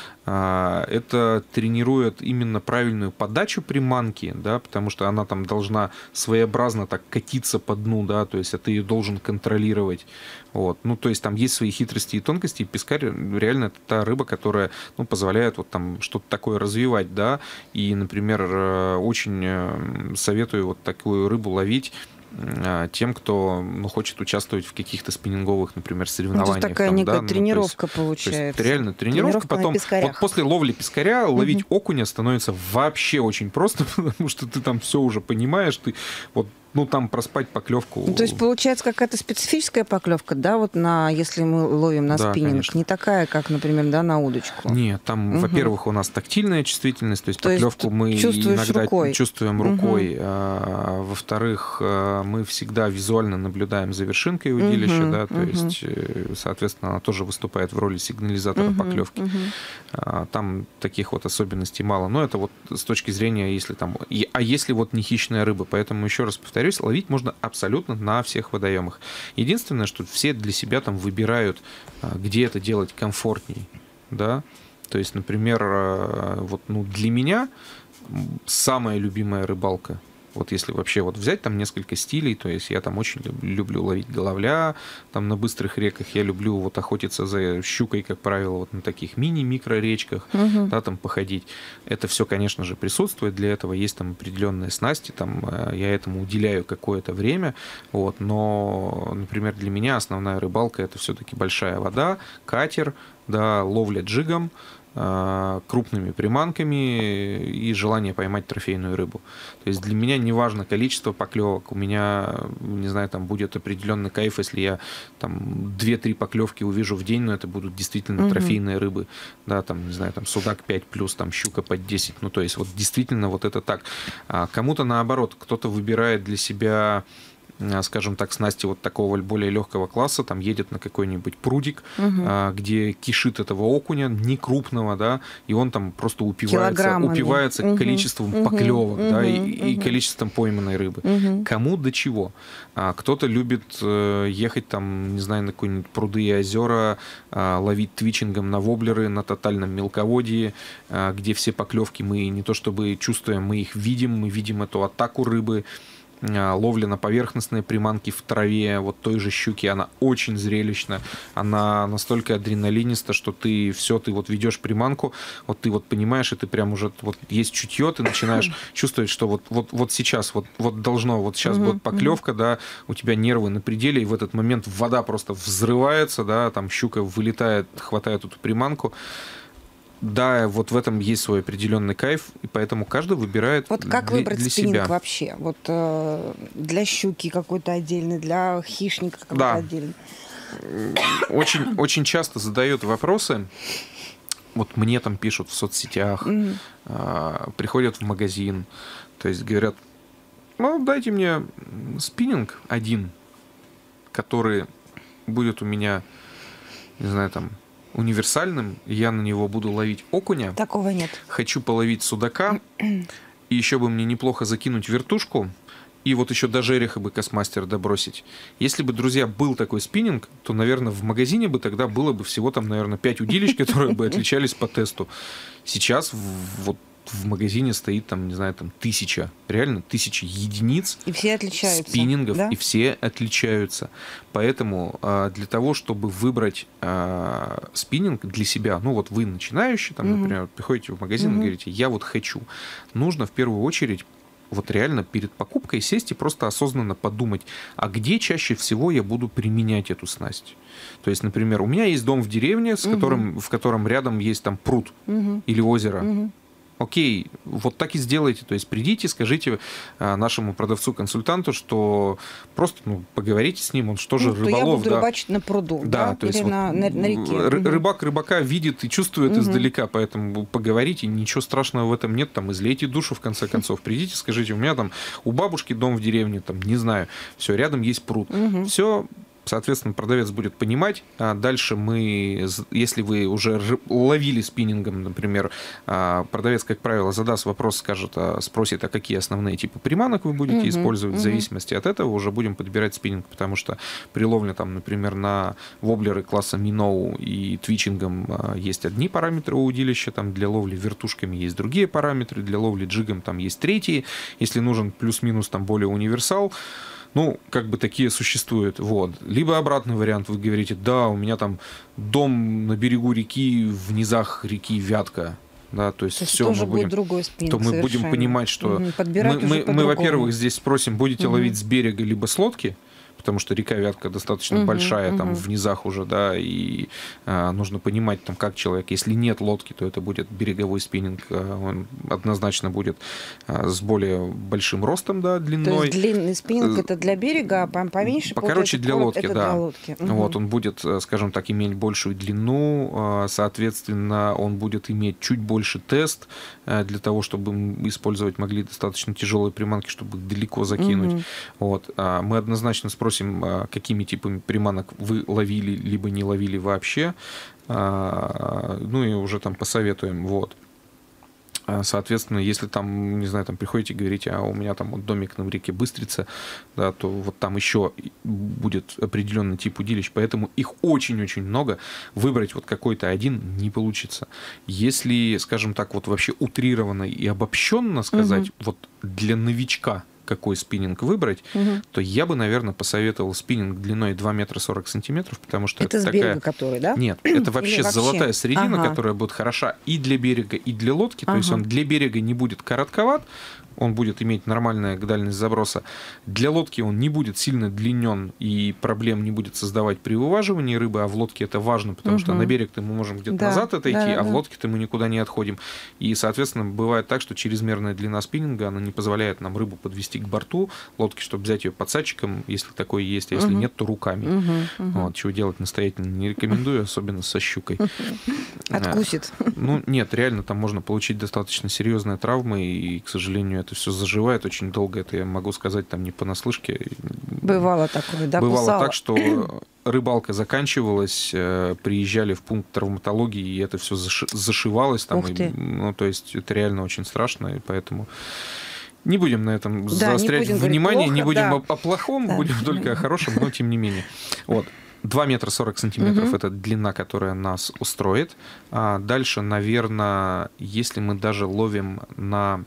[SPEAKER 5] Это тренирует именно правильную подачу приманки, да, потому что она там должна своеобразно так катиться по дну, да, то есть ты ее должен контролировать. Вот. Ну, то есть там есть свои хитрости и тонкости, и пескарь реально это та рыба, которая, ну, позволяет вот там что-то такое развивать, да, и, например, очень советую вот такую рыбу ловить тем, кто хочет участвовать в каких-то спиннинговых, например, соревнованиях.
[SPEAKER 4] Это такая
[SPEAKER 5] там,
[SPEAKER 4] некая
[SPEAKER 5] да,
[SPEAKER 4] тренировка
[SPEAKER 5] то есть
[SPEAKER 4] получается.
[SPEAKER 5] Реально тренировка. Потом вот после ловли пескаря ловить окуня становится вообще очень просто, потому что ты там все уже понимаешь, ты вот Ну, там проспать поклевку.
[SPEAKER 4] Ну, то есть получается какая-то специфическая поклевка, да, вот если мы ловим на
[SPEAKER 5] Да,
[SPEAKER 4] спиннинг,
[SPEAKER 5] конечно.
[SPEAKER 4] не такая, как, например, да, на удочку.
[SPEAKER 5] Нет, там, во-первых, у нас тактильная чувствительность, то есть поклевку мы
[SPEAKER 4] чувствуешь
[SPEAKER 5] иногда
[SPEAKER 4] рукой.
[SPEAKER 5] чувствуем рукой. Во-вторых, мы всегда визуально наблюдаем за вершинкой удилища, да, то есть, соответственно, она тоже выступает в роли сигнализатора поклевки. Там таких вот особенностей мало. Но это вот с точки зрения, если там... А если вот не хищная рыба? Поэтому, еще раз повторюсь, ловить можно абсолютно на всех водоемах. Единственное, что все для себя там выбирают, где это делать комфортней. Да? То есть, например, вот, ну, для меня самая любимая рыбалка, вот если вообще вот взять там несколько стилей, то есть я там очень люблю ловить головля, там на быстрых реках я люблю вот охотиться за щукой, как правило, вот на таких мини-микроречках, да, там походить. Это все, конечно же, присутствует, для этого есть там определенные снасти, там я этому уделяю какое-то время, вот, но, например, для меня основная рыбалка — это все-таки большая вода, катер, да, ловля джигом, крупными приманками и желание поймать трофейную рыбу. То есть для меня не важно количество поклевок, у меня, не знаю, там будет определенный кайф, если я там 2-3 поклевки увижу в день, но это будут действительно трофейные рыбы, да, там, не знаю, там судак 5+, там щука под 10, ну, то есть вот действительно вот это так. А кому-то наоборот, кто-то выбирает для себя, скажем так, снасти вот такого более легкого класса, там едет на какой-нибудь прудик, где кишит этого окуня, не крупного, да, и он там просто упивается количеством поклевок, да, и количеством пойманной рыбы. Кому до чего. Кто-то любит ехать там, не знаю, на какие-нибудь пруды и озера, ловить твичингом на воблеры, на тотальном мелководье, где все поклевки мы не то чтобы чувствуем, мы их видим, мы видим эту атаку рыбы. Ловля на поверхностные приманки в траве вот той же щуки, она очень зрелищна, она настолько адреналиниста, что ты вот ведешь приманку, вот ты вот понимаешь, и ты прям уже вот есть чутье, ты начинаешь чувствовать, что вот сейчас, вот должно, вот сейчас будет поклевка, да, у тебя нервы на пределе, и в этот момент вода просто взрывается, да, там щука вылетает, хватает эту приманку. Да, вот в этом есть свой определенный кайф, и поэтому каждый выбирает
[SPEAKER 4] вот как
[SPEAKER 5] для
[SPEAKER 4] выбрать спиннинг
[SPEAKER 5] себя.
[SPEAKER 4] вообще? Вот для щуки какой-то отдельный, для хищника какой-то отдельный.
[SPEAKER 5] Очень, очень часто задают вопросы. Вот мне там пишут в соцсетях, приходят в магазин, то есть говорят, ну, дайте мне спиннинг один, который будет у меня, не знаю, там, универсальным, я на него буду ловить окуня.
[SPEAKER 4] Такого нет.
[SPEAKER 5] Хочу половить судака, и еще бы мне неплохо закинуть вертушку, и вот еще до жереха бы космастер добросить. Если бы, друзья, был такой спиннинг, то, наверное, в магазине бы тогда было бы всего там, наверное, 5 удилищ, которые бы отличались по тесту. Сейчас вот в магазине стоит там, не знаю, там 1000, реально 1000 единиц.
[SPEAKER 4] И все отличаются.
[SPEAKER 5] Спиннингов,
[SPEAKER 4] да?
[SPEAKER 5] И все отличаются. Поэтому для того, чтобы выбрать спиннинг для себя, ну вот вы начинающий, там, например, приходите в магазин и говорите, я вот хочу, нужно в первую очередь вот реально перед покупкой сесть и просто осознанно подумать, а где чаще всего я буду применять эту снасть. То есть, например, у меня есть дом в деревне, в котором рядом есть там пруд или озеро. Окей, вот так и сделайте. То есть придите, скажите нашему продавцу-консультанту, что просто поговорите с ним, он что же рыболов.
[SPEAKER 4] Я буду рыбачить на пруду, да?
[SPEAKER 5] То есть
[SPEAKER 4] или на реке.
[SPEAKER 5] Рыбак рыбака видит и чувствует издалека, поэтому поговорите, ничего страшного в этом нет, там, излейте душу в конце концов. Придите, скажите, у меня там у бабушки дом в деревне, там, не знаю, все, рядом есть пруд. Все. Соответственно, продавец будет понимать. А дальше мы, если вы уже ловили спиннингом, например, продавец, как правило, задаст вопрос, спросит, а какие основные типы приманок вы будете использовать. В зависимости от этого уже будем подбирать спиннинг, потому что при ловле, там, например, на воблеры класса миноу и твичингом есть одни параметры у удилища, там, для ловли вертушками есть другие параметры, для ловли джигом там есть третьи. Если нужен плюс-минус там более универсал, ну, как бы такие существуют. Вот. Либо обратный вариант, вы говорите, да, у меня там дом на берегу реки, в низах реки Вятка. Да, то есть все
[SPEAKER 4] мы будем, другой спиннинг,
[SPEAKER 5] то мы будем понимать, что мы, во-первых, здесь спросим, будете ловить с берега либо с лодки, потому что река Вятка достаточно большая, там в низах уже, да, и нужно понимать, там, как человек, если нет лодки, то это будет береговой спиннинг, он однозначно будет с более большим ростом, да, длиной.
[SPEAKER 4] То есть длинный спиннинг это для берега, а поменьше
[SPEAKER 5] покороче для лодки,
[SPEAKER 4] это
[SPEAKER 5] да.
[SPEAKER 4] Для лодки.
[SPEAKER 5] Вот, он будет, скажем так, иметь большую длину, соответственно, он будет иметь чуть больше тест для того, чтобы мы использовать могли достаточно тяжелые приманки, чтобы их далеко закинуть. Вот. Мы однозначно спросим, какими типами приманок вы ловили, либо не ловили вообще, ну и уже там посоветуем, вот. Соответственно, если там, не знаю, там приходите и говорите, а у меня там вот домик на реке Быстрица, да, то вот там еще будет определенный тип удилищ, поэтому их очень-очень много. Выбрать вот какой-то один не получится. Если, скажем так, вот вообще утрированно и обобщенно сказать, вот для новичка какой спиннинг выбрать, то я бы, наверное, посоветовал спиннинг длиной 2 метра 40 сантиметров, потому что это
[SPEAKER 4] с
[SPEAKER 5] такая...
[SPEAKER 4] берега который, да?
[SPEAKER 5] Нет, это вообще
[SPEAKER 4] вообще?
[SPEAKER 5] золотая середина, которая будет хороша и для берега, и для лодки, то есть он для берега не будет коротковат, он будет иметь нормальную дальность заброса. Для лодки он не будет сильно длинен и проблем не будет создавать при вываживании рыбы, а в лодке это важно, потому что на берег-то мы можем где-то назад отойти, а в лодке-то мы никуда не отходим. И, соответственно, бывает так, что чрезмерная длина спиннинга, она не позволяет нам рыбу подвести к борту лодки, чтобы взять ее подсадчиком, если такое есть, а если нет, то руками. Вот, чего делать настоятельно не рекомендую, особенно со щукой.
[SPEAKER 4] Откусит.
[SPEAKER 5] Ну, нет, реально там можно получить достаточно серьезные травмы, и, к сожалению, это все заживает очень долго. Это я могу сказать там не понаслышке.
[SPEAKER 4] Бывало такое, да?
[SPEAKER 5] Бывало
[SPEAKER 4] кусало.
[SPEAKER 5] так, что рыбалка заканчивалась, приезжали в пункт травматологии, и это все зашивалось там. Ну, то есть это реально очень страшно, и поэтому не будем на этом заострять внимание, не будем о плохом, будем только о хорошем, но тем не менее. Вот. 2 метра 40 сантиметров это длина, которая нас устроит. А дальше, наверное, если мы даже ловим на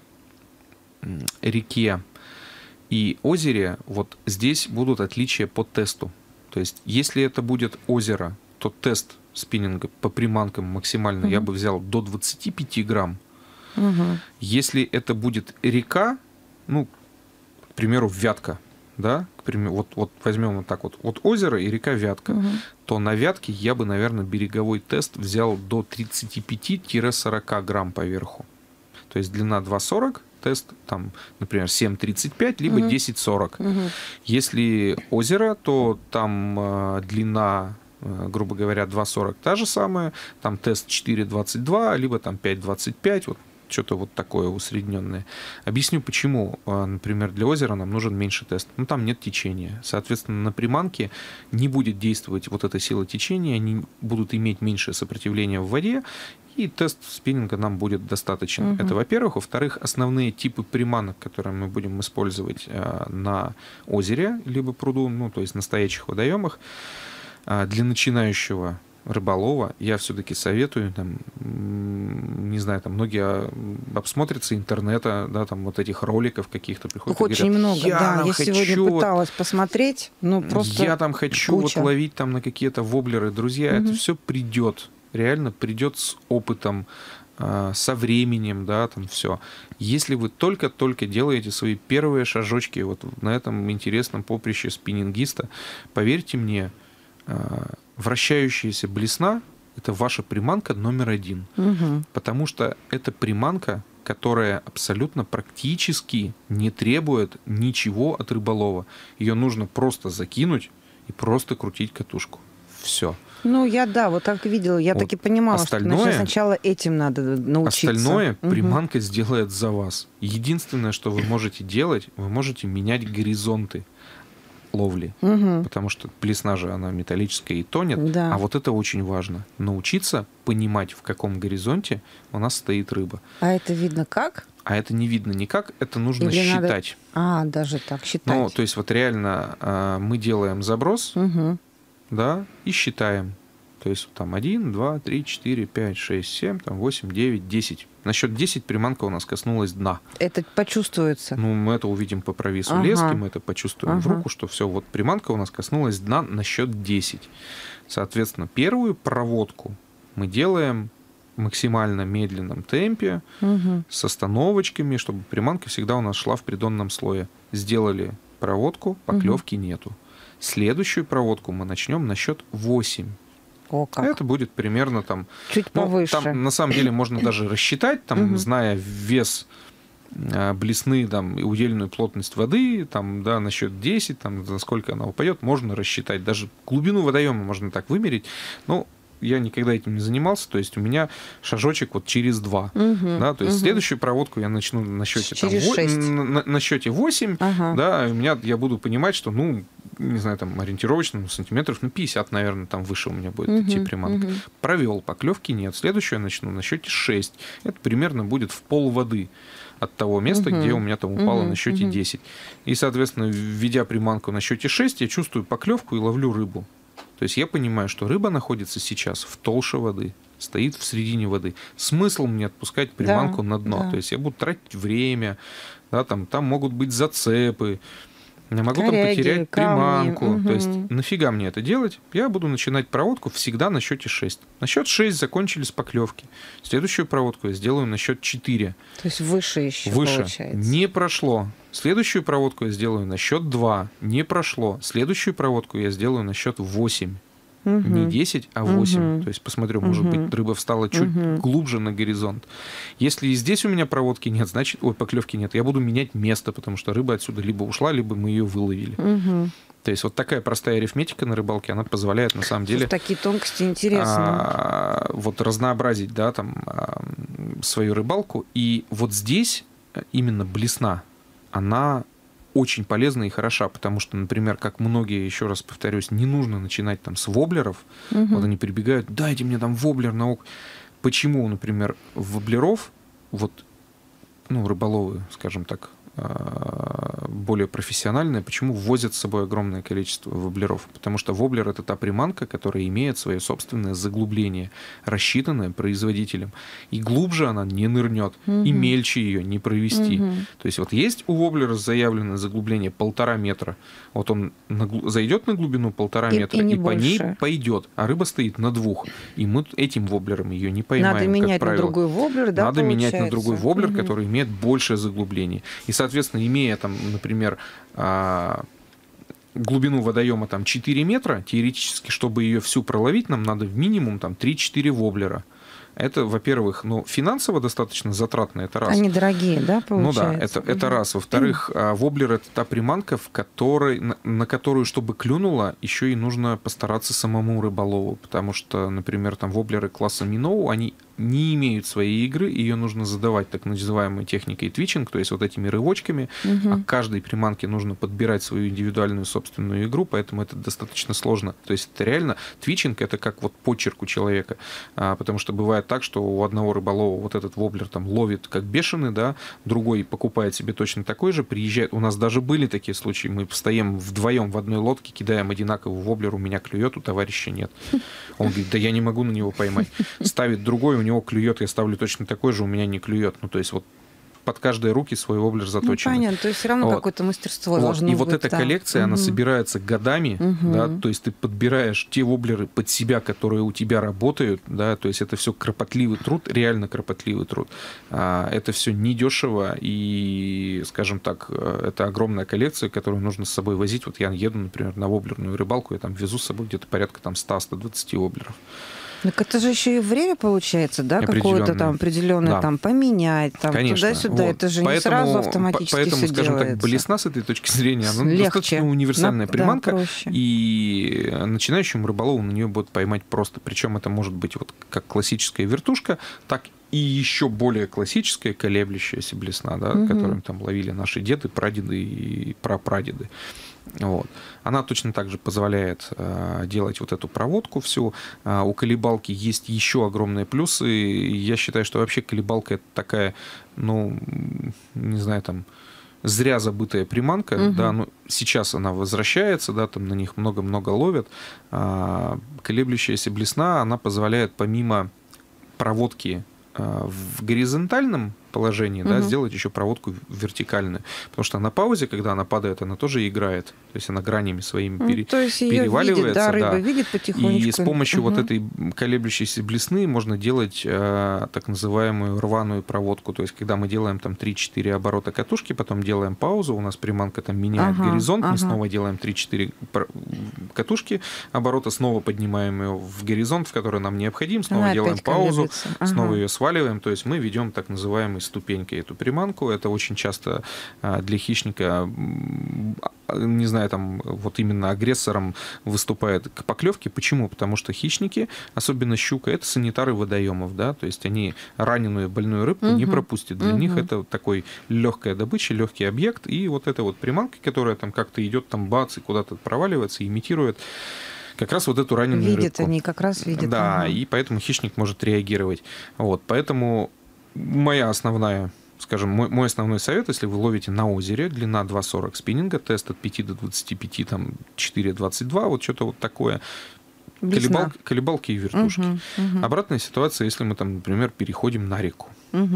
[SPEAKER 5] реке и озере, вот здесь будут отличия по тесту. То есть, если это будет озеро, то тест спиннинга по приманкам максимально я бы взял до 25 грамм. Если это будет река, ну, к примеру, Вятка, да, к примеру, вот возьмем вот так вот озеро и река Вятка, то на Вятке я бы, наверное, береговой тест взял до 35-40 грамм по верху. То есть длина 2,40, тест там, например, 7,35, либо 10,40. Если озеро, то там длина, грубо говоря, 2,40 та же самая, там тест 4,22, либо там 5,25, вот что-то вот такое усредненное. Объясню, почему, например, для озера нам нужен меньше тест. Ну, там нет течения. Соответственно, на приманке не будет действовать вот эта сила течения, они будут иметь меньшее сопротивление в воде, и тест спиннинга нам будет достаточно. Это, во-первых. Во-вторых, основные типы приманок, которые мы будем использовать на озере, либо пруду, ну, то есть на стоячих водоемах, для начинающего рыболова я все-таки советую, там, не знаю, там многие обсмотрятся интернета, да, там вот этих роликов каких-то приходят.
[SPEAKER 4] Их очень много, да. Я
[SPEAKER 5] хочу,
[SPEAKER 4] сегодня пыталась посмотреть, ну просто
[SPEAKER 5] я там хочу вот ловить там на какие-то воблеры. Друзья, это все придет, реально придет с опытом, со временем, да, там все. Если вы только-только делаете свои первые шажочки вот на этом интересном поприще спиннингиста, поверьте мне, вращающаяся блесна – это ваша приманка номер 1. Потому что это приманка, которая абсолютно практически не требует ничего от рыболова. Ее нужно просто закинуть и просто крутить катушку. Все.
[SPEAKER 4] Ну, я, да, вот так видела. Я
[SPEAKER 5] вот
[SPEAKER 4] так и понимала,
[SPEAKER 5] остальное,
[SPEAKER 4] что сначала этим надо научиться.
[SPEAKER 5] Остальное приманка сделает за вас. Единственное, что вы можете делать, вы можете менять горизонты ловли, потому что блесна же, она металлическая и тонет,
[SPEAKER 4] да.
[SPEAKER 5] А вот это очень важно. Научиться понимать, в каком горизонте у нас стоит рыба.
[SPEAKER 4] А это видно как?
[SPEAKER 5] А это не видно никак, это нужно считать.
[SPEAKER 4] Надо... даже так, считать.
[SPEAKER 5] Ну, то есть вот реально мы делаем заброс, да, и считаем. То есть там 1, 2, 3, 4, 5, 6, 7, там 8, 9, 10. На счет 10 приманка у нас коснулась дна.
[SPEAKER 4] Это почувствуется?
[SPEAKER 5] Ну, мы это увидим по провису лески, мы это почувствуем в руку, что все, вот приманка у нас коснулась дна на счет 10. Соответственно, первую проводку мы делаем в максимально медленном темпе, с остановочками, чтобы приманка всегда у нас шла в придонном слое. Сделали проводку, поклевки нету. Следующую проводку мы начнем на счет 8.
[SPEAKER 4] О, как.
[SPEAKER 5] Это будет примерно там...
[SPEAKER 4] Чуть повыше.
[SPEAKER 5] Там, на самом деле, можно даже рассчитать, там, зная вес блесны, там, и удельную плотность воды, там, да, на счет 10, там, насколько она упадет, можно рассчитать. Даже глубину водоема можно так вымерить. Но я никогда этим не занимался, то есть у меня шажочек вот через 2. Да, то есть следующую проводку я начну на счете, там, на счете 8, да, и я буду понимать, что, ну, не знаю, там, ориентировочно, сантиметров, 50, наверное, там выше у меня будет идти приманка. Провел, поклевки нет. Следующую я начну на счете 6. Это примерно будет в пол воды от того места, где у меня там упало на счете 10. И, соответственно, введя приманку на счете 6, я чувствую поклевку и ловлю рыбу. То есть я понимаю, что рыба находится сейчас в толще воды, стоит в середине воды. Смысл мне отпускать приманку на дно. То есть я буду тратить время, да, там могут быть зацепы, я могу там потерять приманку. То есть нафига мне это делать? Я буду начинать проводку всегда на счете 6. На счет 6 закончились поклевки. Следующую проводку я сделаю на счет 4.
[SPEAKER 4] То есть выше еще получается.
[SPEAKER 5] Не прошло. Следующую проводку я сделаю на счет 2. Не прошло. Следующую проводку я сделаю на счет 8. Не 10, а 8. То есть посмотрю, может быть, рыба встала чуть глубже на горизонт. Если и здесь у меня проводки нет, значит, поклевки нет, я буду менять место, потому что рыба отсюда либо ушла, либо мы ее выловили. То есть вот такая простая арифметика на рыбалке, она позволяет на самом деле...
[SPEAKER 4] Такие тонкости интересны.
[SPEAKER 5] Вот разнообразить, да, там, свою рыбалку. И вот здесь именно блесна, она очень полезна и хороша, потому что, например, как многие, еще раз повторюсь, не нужно начинать там с воблеров. Вот они прибегают, дайте мне там воблер на ок. Почему, например, воблеров, вот, ну, рыболовы, скажем так, более профессиональные, почему возят с собой огромное количество воблеров? Потому что воблер — это та приманка, которая имеет свое собственное заглубление, рассчитанное производителем. И глубже она не нырнет, и мельче ее не провести. То есть вот есть у воблера заявленное заглубление 1,5 метра. Вот он зайдет на глубину 1,5 метра и по ней пойдет, а рыба стоит на 2. И мы этим воблером ее не поймаем.
[SPEAKER 4] Надо менять
[SPEAKER 5] как
[SPEAKER 4] на другой воблер, да,
[SPEAKER 5] Надо менять на другой воблер, который имеет большее заглубление. И, соответственно, имея там, например, глубину водоема там 4 метра, теоретически, чтобы ее всю проловить, нам надо в минимум там 3-4 воблера. Это, во-первых, ну, финансово достаточно затратно, это раз.
[SPEAKER 4] Они дорогие, да, получается?
[SPEAKER 5] Ну да, это раз. Во-вторых, воблер — это та приманка, на которую, чтобы клюнуло, еще и нужно постараться самому рыболову, потому что, например, там воблеры класса Миноу, они не имеют своей игры, ее нужно задавать так называемой техникой твичинг, то есть вот этими рывочками, а каждой приманке нужно подбирать свою индивидуальную собственную игру, поэтому это достаточно сложно. То есть это реально твичинг — это как вот почерк у человека, потому что бывает так, что у одного рыболова вот этот воблер там ловит как бешеный, да, другой покупает себе точно такой же, приезжает, у нас даже были такие случаи, мы стоим вдвоем в одной лодке, кидаем одинаковый воблер, у меня клюет, у товарища нет. Он говорит, да я не могу на него поймать. Ставит другой, у него клюет, я ставлю точно такой же, у меня не клюет. Ну, то есть вот под каждые руки свой воблер заточен.
[SPEAKER 4] Ну, понятно, то есть все равно вот какое-то мастерство должно
[SPEAKER 5] быть. И
[SPEAKER 4] вот
[SPEAKER 5] эта коллекция, она собирается годами, да, то есть ты подбираешь те воблеры под себя, которые у тебя работают, да, то есть это все кропотливый труд, реально кропотливый труд. Это все недешево, и, скажем так, это огромная коллекция, которую нужно с собой возить. Вот я еду, например, на воблерную рыбалку, я там везу с собой где-то порядка там 100-120 воблеров.
[SPEAKER 4] Так это же еще и время получается, да, какое-то там определенное, да, там поменять, там туда-сюда. Вот. Это же не сразу автоматически
[SPEAKER 5] поэтому,
[SPEAKER 4] все
[SPEAKER 5] скажем
[SPEAKER 4] делается.
[SPEAKER 5] так, блесна с этой точки зрения, она достаточно универсальная приманка,
[SPEAKER 4] да,
[SPEAKER 5] и начинающему рыболову на нее будет поймать просто. Причем это может быть вот как классическая вертушка, так и еще более классическая колеблющаяся блесна, да, которым там ловили наши деды, прадеды и прапрадеды. Вот. Она точно так же позволяет делать вот эту проводку всю. У колебалки есть еще огромные плюсы. Я считаю, что вообще колебалка — это такая, ну, не знаю, там, зря забытая приманка. Да, ну, сейчас она возвращается, да, там на них много-много ловят. Колеблющаяся блесна, она позволяет помимо проводки в горизонтальном положении, да, сделать еще проводку вертикальную. Потому что на паузе, когда она падает, она тоже играет. То есть она гранями своими переваливается.
[SPEAKER 4] Видит, да, рыба видит потихонечку.
[SPEAKER 5] И с помощью вот этой колеблющейся блесны можно делать так называемую рваную проводку. То есть когда мы делаем там 3-4 оборота катушки, потом делаем паузу, у нас приманка там меняет горизонт, мы снова делаем 3-4 катушки оборота, снова поднимаем ее в горизонт, в который нам необходим, снова делаем паузу, снова ее сваливаем. То есть мы ведем так называемой ступенькой эту приманку. Это очень часто для хищника, не знаю, там вот именно агрессором выступает к поклевке. Почему? Потому что хищники, особенно щука, это санитары водоемов, да, то есть они раненую больную рыбку не пропустят. Для них это такой легкая добыча, легкий объект, и вот эта вот приманка, которая там как-то идет, там бац, и куда-то проваливается, имитирует как раз вот эту раненую рыбку.
[SPEAKER 4] Видят они, как раз видят.
[SPEAKER 5] Да, и поэтому хищник может реагировать. Вот, поэтому моя основная, скажем, мой основной совет, если вы ловите на озере, длина 2,40 спиннинга, тест от 5 до 25, там 4,22, вот что-то вот такое. Колебалки и вертушки. Обратная ситуация, если мы там, например, переходим на реку.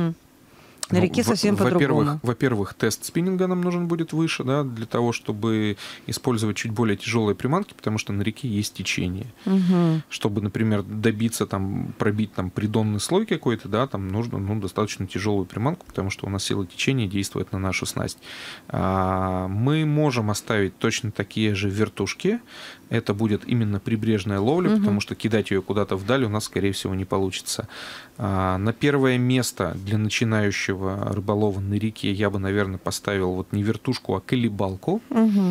[SPEAKER 4] На реке совсем по-другому.
[SPEAKER 5] Во-первых, тест спиннинга нам нужен будет выше, да, для того, чтобы использовать чуть более тяжелые приманки, потому что на реке есть течение. Чтобы, например, добиться, там, пробить там, придонный слой какой-то, да, там нужно достаточно тяжелую приманку, потому что у нас сила течения действует на нашу снасть. Мы можем оставить точно такие же вертушки. Это будет именно прибрежная ловля, потому что кидать ее куда-то вдаль у нас, скорее всего, не получится. На первое место для начинающего рыболова на реке я бы, наверное, поставил вот не вертушку, а колебалку.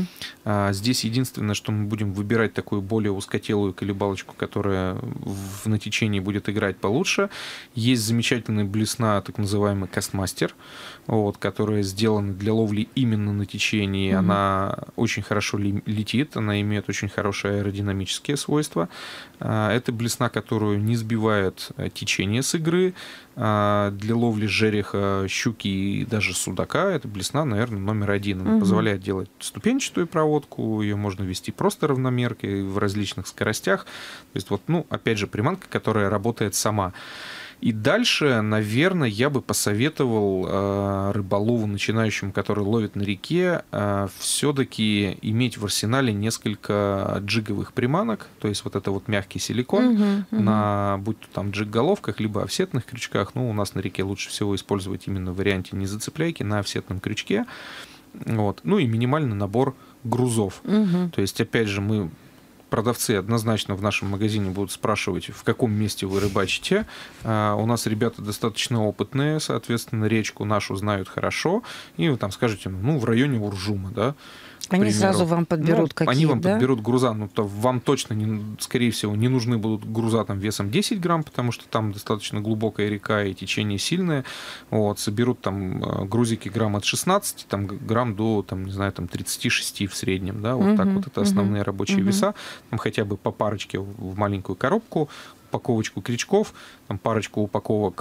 [SPEAKER 5] Здесь единственное, что мы будем выбирать такую более узкотелую колебалочку, которая на течении будет играть получше. Есть замечательная блесна, так называемый кастмастер, вот, которая сделана для ловли именно на течении. Она очень хорошо летит, она имеет очень хорошие аэродинамические свойства. Это блесна, которую не сбивает течение с игры. Для ловли жереха, щуки и даже судака эта блесна, наверное, номер один. Она позволяет делать ступенчатую проводку, ее можно вести просто равномеркой в различных скоростях. То есть вот, ну, опять же, приманка, которая работает сама. И дальше, наверное, я бы посоветовал рыболову начинающему, который ловит на реке, все-таки иметь в арсенале несколько джиговых приманок, то есть вот это вот мягкий силикон, на будь то там джиг-головках, либо офсетных крючках. Ну, у нас на реке лучше всего использовать именно в варианте не зацепляйки, на офсетном крючке. Вот. Ну и минимальный набор грузов. То есть, опять же, продавцы однозначно в нашем магазине будут спрашивать, в каком месте вы рыбачите. У нас ребята достаточно опытные, соответственно, речку нашу знают хорошо. И вы там скажете, ну, в районе Уржума, да.
[SPEAKER 4] Они сразу вам подберут какие-то,
[SPEAKER 5] они вам подберут груза, но вам точно, скорее всего, не нужны будут груза там весом 10 грамм, потому что там достаточно глубокая река и течение сильное. Вот, соберут там грузики грамм от 16, там, грамм до, там, не знаю, там, 36 в среднем, да, вот так вот это основные рабочие веса. Там хотя бы по парочке в маленькую коробку, упаковочку крючков, там парочку упаковок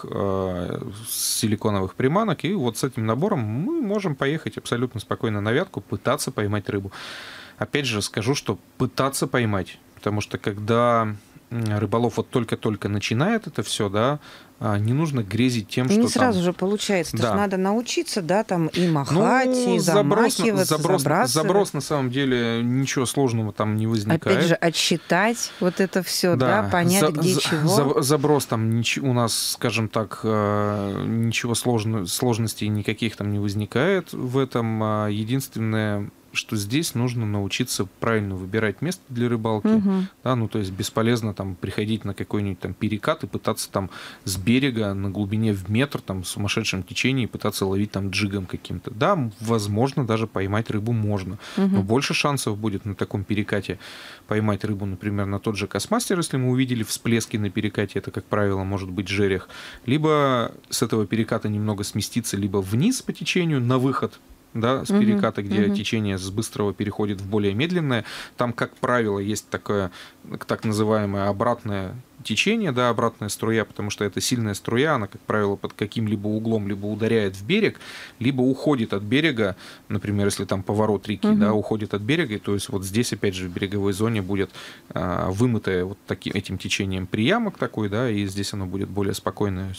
[SPEAKER 5] силиконовых приманок, и вот с этим набором мы можем поехать абсолютно спокойно на вятку, пытаться поймать рыбу. Опять же скажу, что пытаться поймать, потому что когда рыболов вот только-только начинает это все, да, не нужно грезить тем, что
[SPEAKER 4] не сразу
[SPEAKER 5] там...
[SPEAKER 4] же получается.
[SPEAKER 5] Да.
[SPEAKER 4] Надо научиться, да, там и махать, и замахиваться, забрасывать.
[SPEAKER 5] Заброс, на самом деле, ничего сложного там не возникает.
[SPEAKER 4] Опять же, отсчитать вот это все, да, понять, где чего.
[SPEAKER 5] Заброс там у нас, скажем так, ничего сложностей никаких там не возникает в этом. Единственное, что здесь нужно научиться правильно выбирать место для рыбалки. Да, ну, то есть бесполезно там приходить на какой-нибудь там перекат и пытаться там с берега на глубине в метр там в сумасшедшем течении пытаться ловить там джигом каким-то. Да, возможно, даже поймать рыбу можно. Но больше шансов будет на таком перекате поймать рыбу, например, на тот же кастмастер, если мы увидели всплески на перекате, это, как правило, может быть жерех. Либо с этого переката немного сместиться, либо вниз по течению на выход, да, с переката, где течение с быстрого переходит в более медленное. Там, как правило, есть такое, так называемое обратное течение, да, обратная струя, потому что это сильная струя, она, как правило, под каким-либо углом либо ударяет в берег, либо уходит от берега, например, если там поворот реки, да, уходит от берега, и, то есть вот здесь, опять же, в береговой зоне будет вымытая вот этим течением приямок такой, да, и здесь оно будет более спокойное.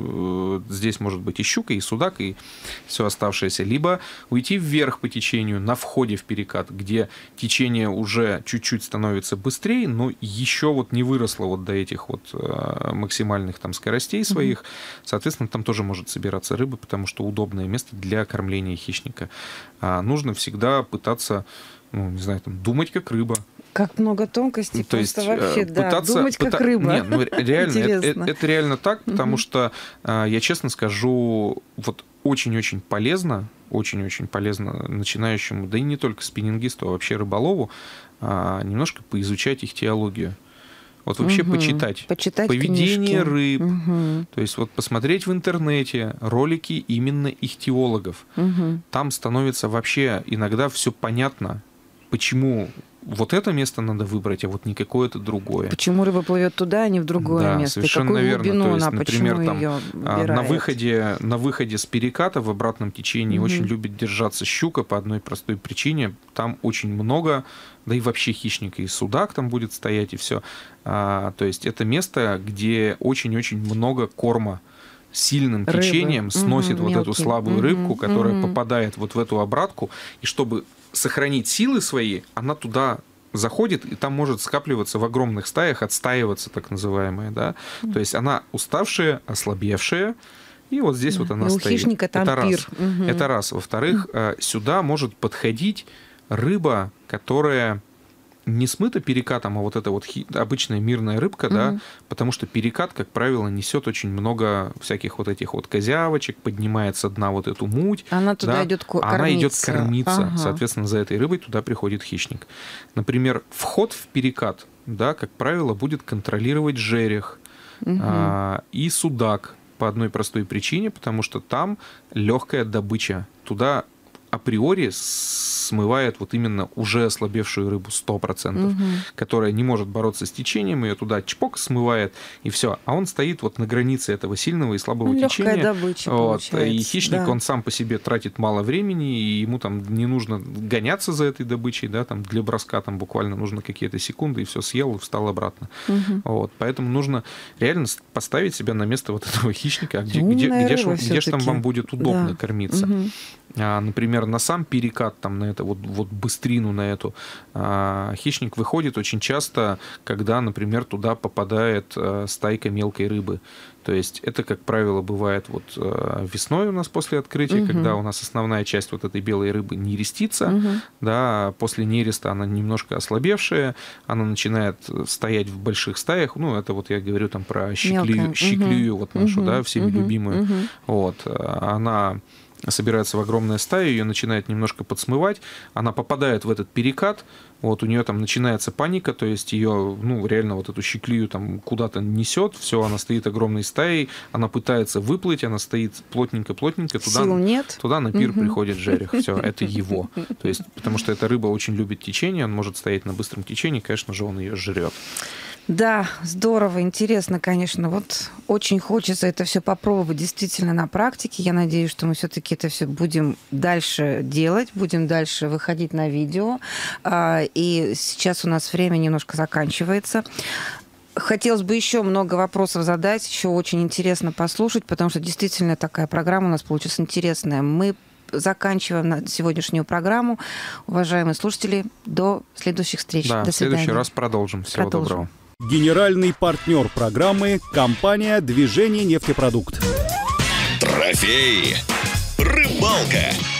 [SPEAKER 5] Здесь может быть и щука, и судак, и все оставшееся. Либо уйти вверх по течению на входе в перекат, где течение уже чуть-чуть становится быстрее, но еще вот не выросло вот до этих вот максимальных там скоростей своих. Соответственно, там тоже может собираться рыба, потому что удобное место для кормления хищника. Нужно всегда пытаться, ну, не знаю, там, думать как рыба.
[SPEAKER 4] Как много тонкостей,
[SPEAKER 5] То есть
[SPEAKER 4] вообще, да, думать как рыба.
[SPEAKER 5] Нет, ну реально, это реально так, потому что, я честно скажу, вот очень-очень полезно начинающему, да и не только спиннингисту, а вообще рыболову, немножко поизучать их теологию. Вот вообще почитать поведение
[SPEAKER 4] книжки.
[SPEAKER 5] Рыб, то есть вот посмотреть в интернете ролики именно ихтиологов. Там становится вообще иногда все понятно, почему вот это место надо выбрать, а вот не какое-то другое.
[SPEAKER 4] Почему рыба плывет туда, а не в другое место?
[SPEAKER 5] Совершенно
[SPEAKER 4] какую
[SPEAKER 5] верно.
[SPEAKER 4] глубину
[SPEAKER 5] То есть,
[SPEAKER 4] она,
[SPEAKER 5] например,
[SPEAKER 4] почему
[SPEAKER 5] там,
[SPEAKER 4] ее выбирает?
[SPEAKER 5] на выходе с переката в обратном течении очень любит держаться щука по одной простой причине. Там очень много, да и вообще хищника, и судак там будет стоять, и все. То есть это место, где очень-очень много корма. Сильным течением сносит вот эту слабую рыбку, которая попадает вот в эту обратку, и чтобы сохранить силы свои, она туда заходит, и там может скапливаться в огромных стаях, отстаиваться, так называемая, да. То есть она уставшая, ослабевшая, и вот здесь вот она
[SPEAKER 4] и
[SPEAKER 5] стоит.
[SPEAKER 4] У хищника там пир.
[SPEAKER 5] Это раз. Во-вторых, сюда может подходить рыба, которая не смыта перекатом, а вот эта вот обычная мирная рыбка, да, потому что перекат, как правило, несет очень много всяких вот этих вот козявочек, поднимает со дна вот эту муть.
[SPEAKER 4] Она туда идет кормиться.
[SPEAKER 5] Она идет кормиться. Соответственно, за этой рыбой туда приходит хищник. Например, вход в перекат, да, как правило, будет контролировать жерех и судак по одной простой причине, потому что там легкая добыча. Туда априори смывает вот именно уже ослабевшую рыбу 100%, которая не может бороться с течением, ее туда чпок смывает, и все. А он стоит вот на границе этого сильного и слабого течения.
[SPEAKER 4] Легкая добыча получается.
[SPEAKER 5] И хищник, он сам по себе тратит мало времени, и ему там не нужно гоняться за этой добычей, да, там для броска там буквально нужно какие-то секунды, и все съел, и встал обратно. Вот. Поэтому нужно реально поставить себя на место вот этого хищника, где же там вам будет удобно кормиться. Например, на сам перекат, там, на это вот быстрину, на эту, хищник выходит очень часто, когда, например, туда попадает стайка мелкой рыбы. То есть это, как правило, бывает вот весной у нас после открытия, когда у нас основная часть вот этой белой рыбы нерестится, да, после нереста она немножко ослабевшая, она начинает стоять в больших стаях, ну, это вот я говорю там про щеклюю вот нашу, да, всеми любимую, вот, она собирается в огромную стаю, ее начинает немножко подсмывать, она попадает в этот перекат, вот у нее там начинается паника, то есть ее, ну, реально вот эту щеклию там куда-то несет, все, она стоит огромной стаей, она пытается выплыть, она стоит плотненько-плотненько, туда на пир приходит жерех, все, это его. То есть, потому что эта рыба очень любит течение, он может стоять на быстром течении, конечно же, он ее жрет.
[SPEAKER 4] Да, здорово, интересно, конечно. Вот очень хочется это все попробовать действительно на практике. Я надеюсь, что мы все-таки это все будем дальше делать, будем дальше выходить на видео. И сейчас у нас время немножко заканчивается. Хотелось бы еще много вопросов задать, еще очень интересно послушать, потому что действительно такая программа у нас получилась интересная. Мы заканчиваем сегодняшнюю программу. Уважаемые слушатели, до следующих встреч.
[SPEAKER 5] Да,
[SPEAKER 4] до свидания.
[SPEAKER 5] В следующий раз продолжим. Всего доброго.
[SPEAKER 2] Генеральный партнер программы – компания «Движение нефтепродукт».
[SPEAKER 3] Трофей. Рыбалка.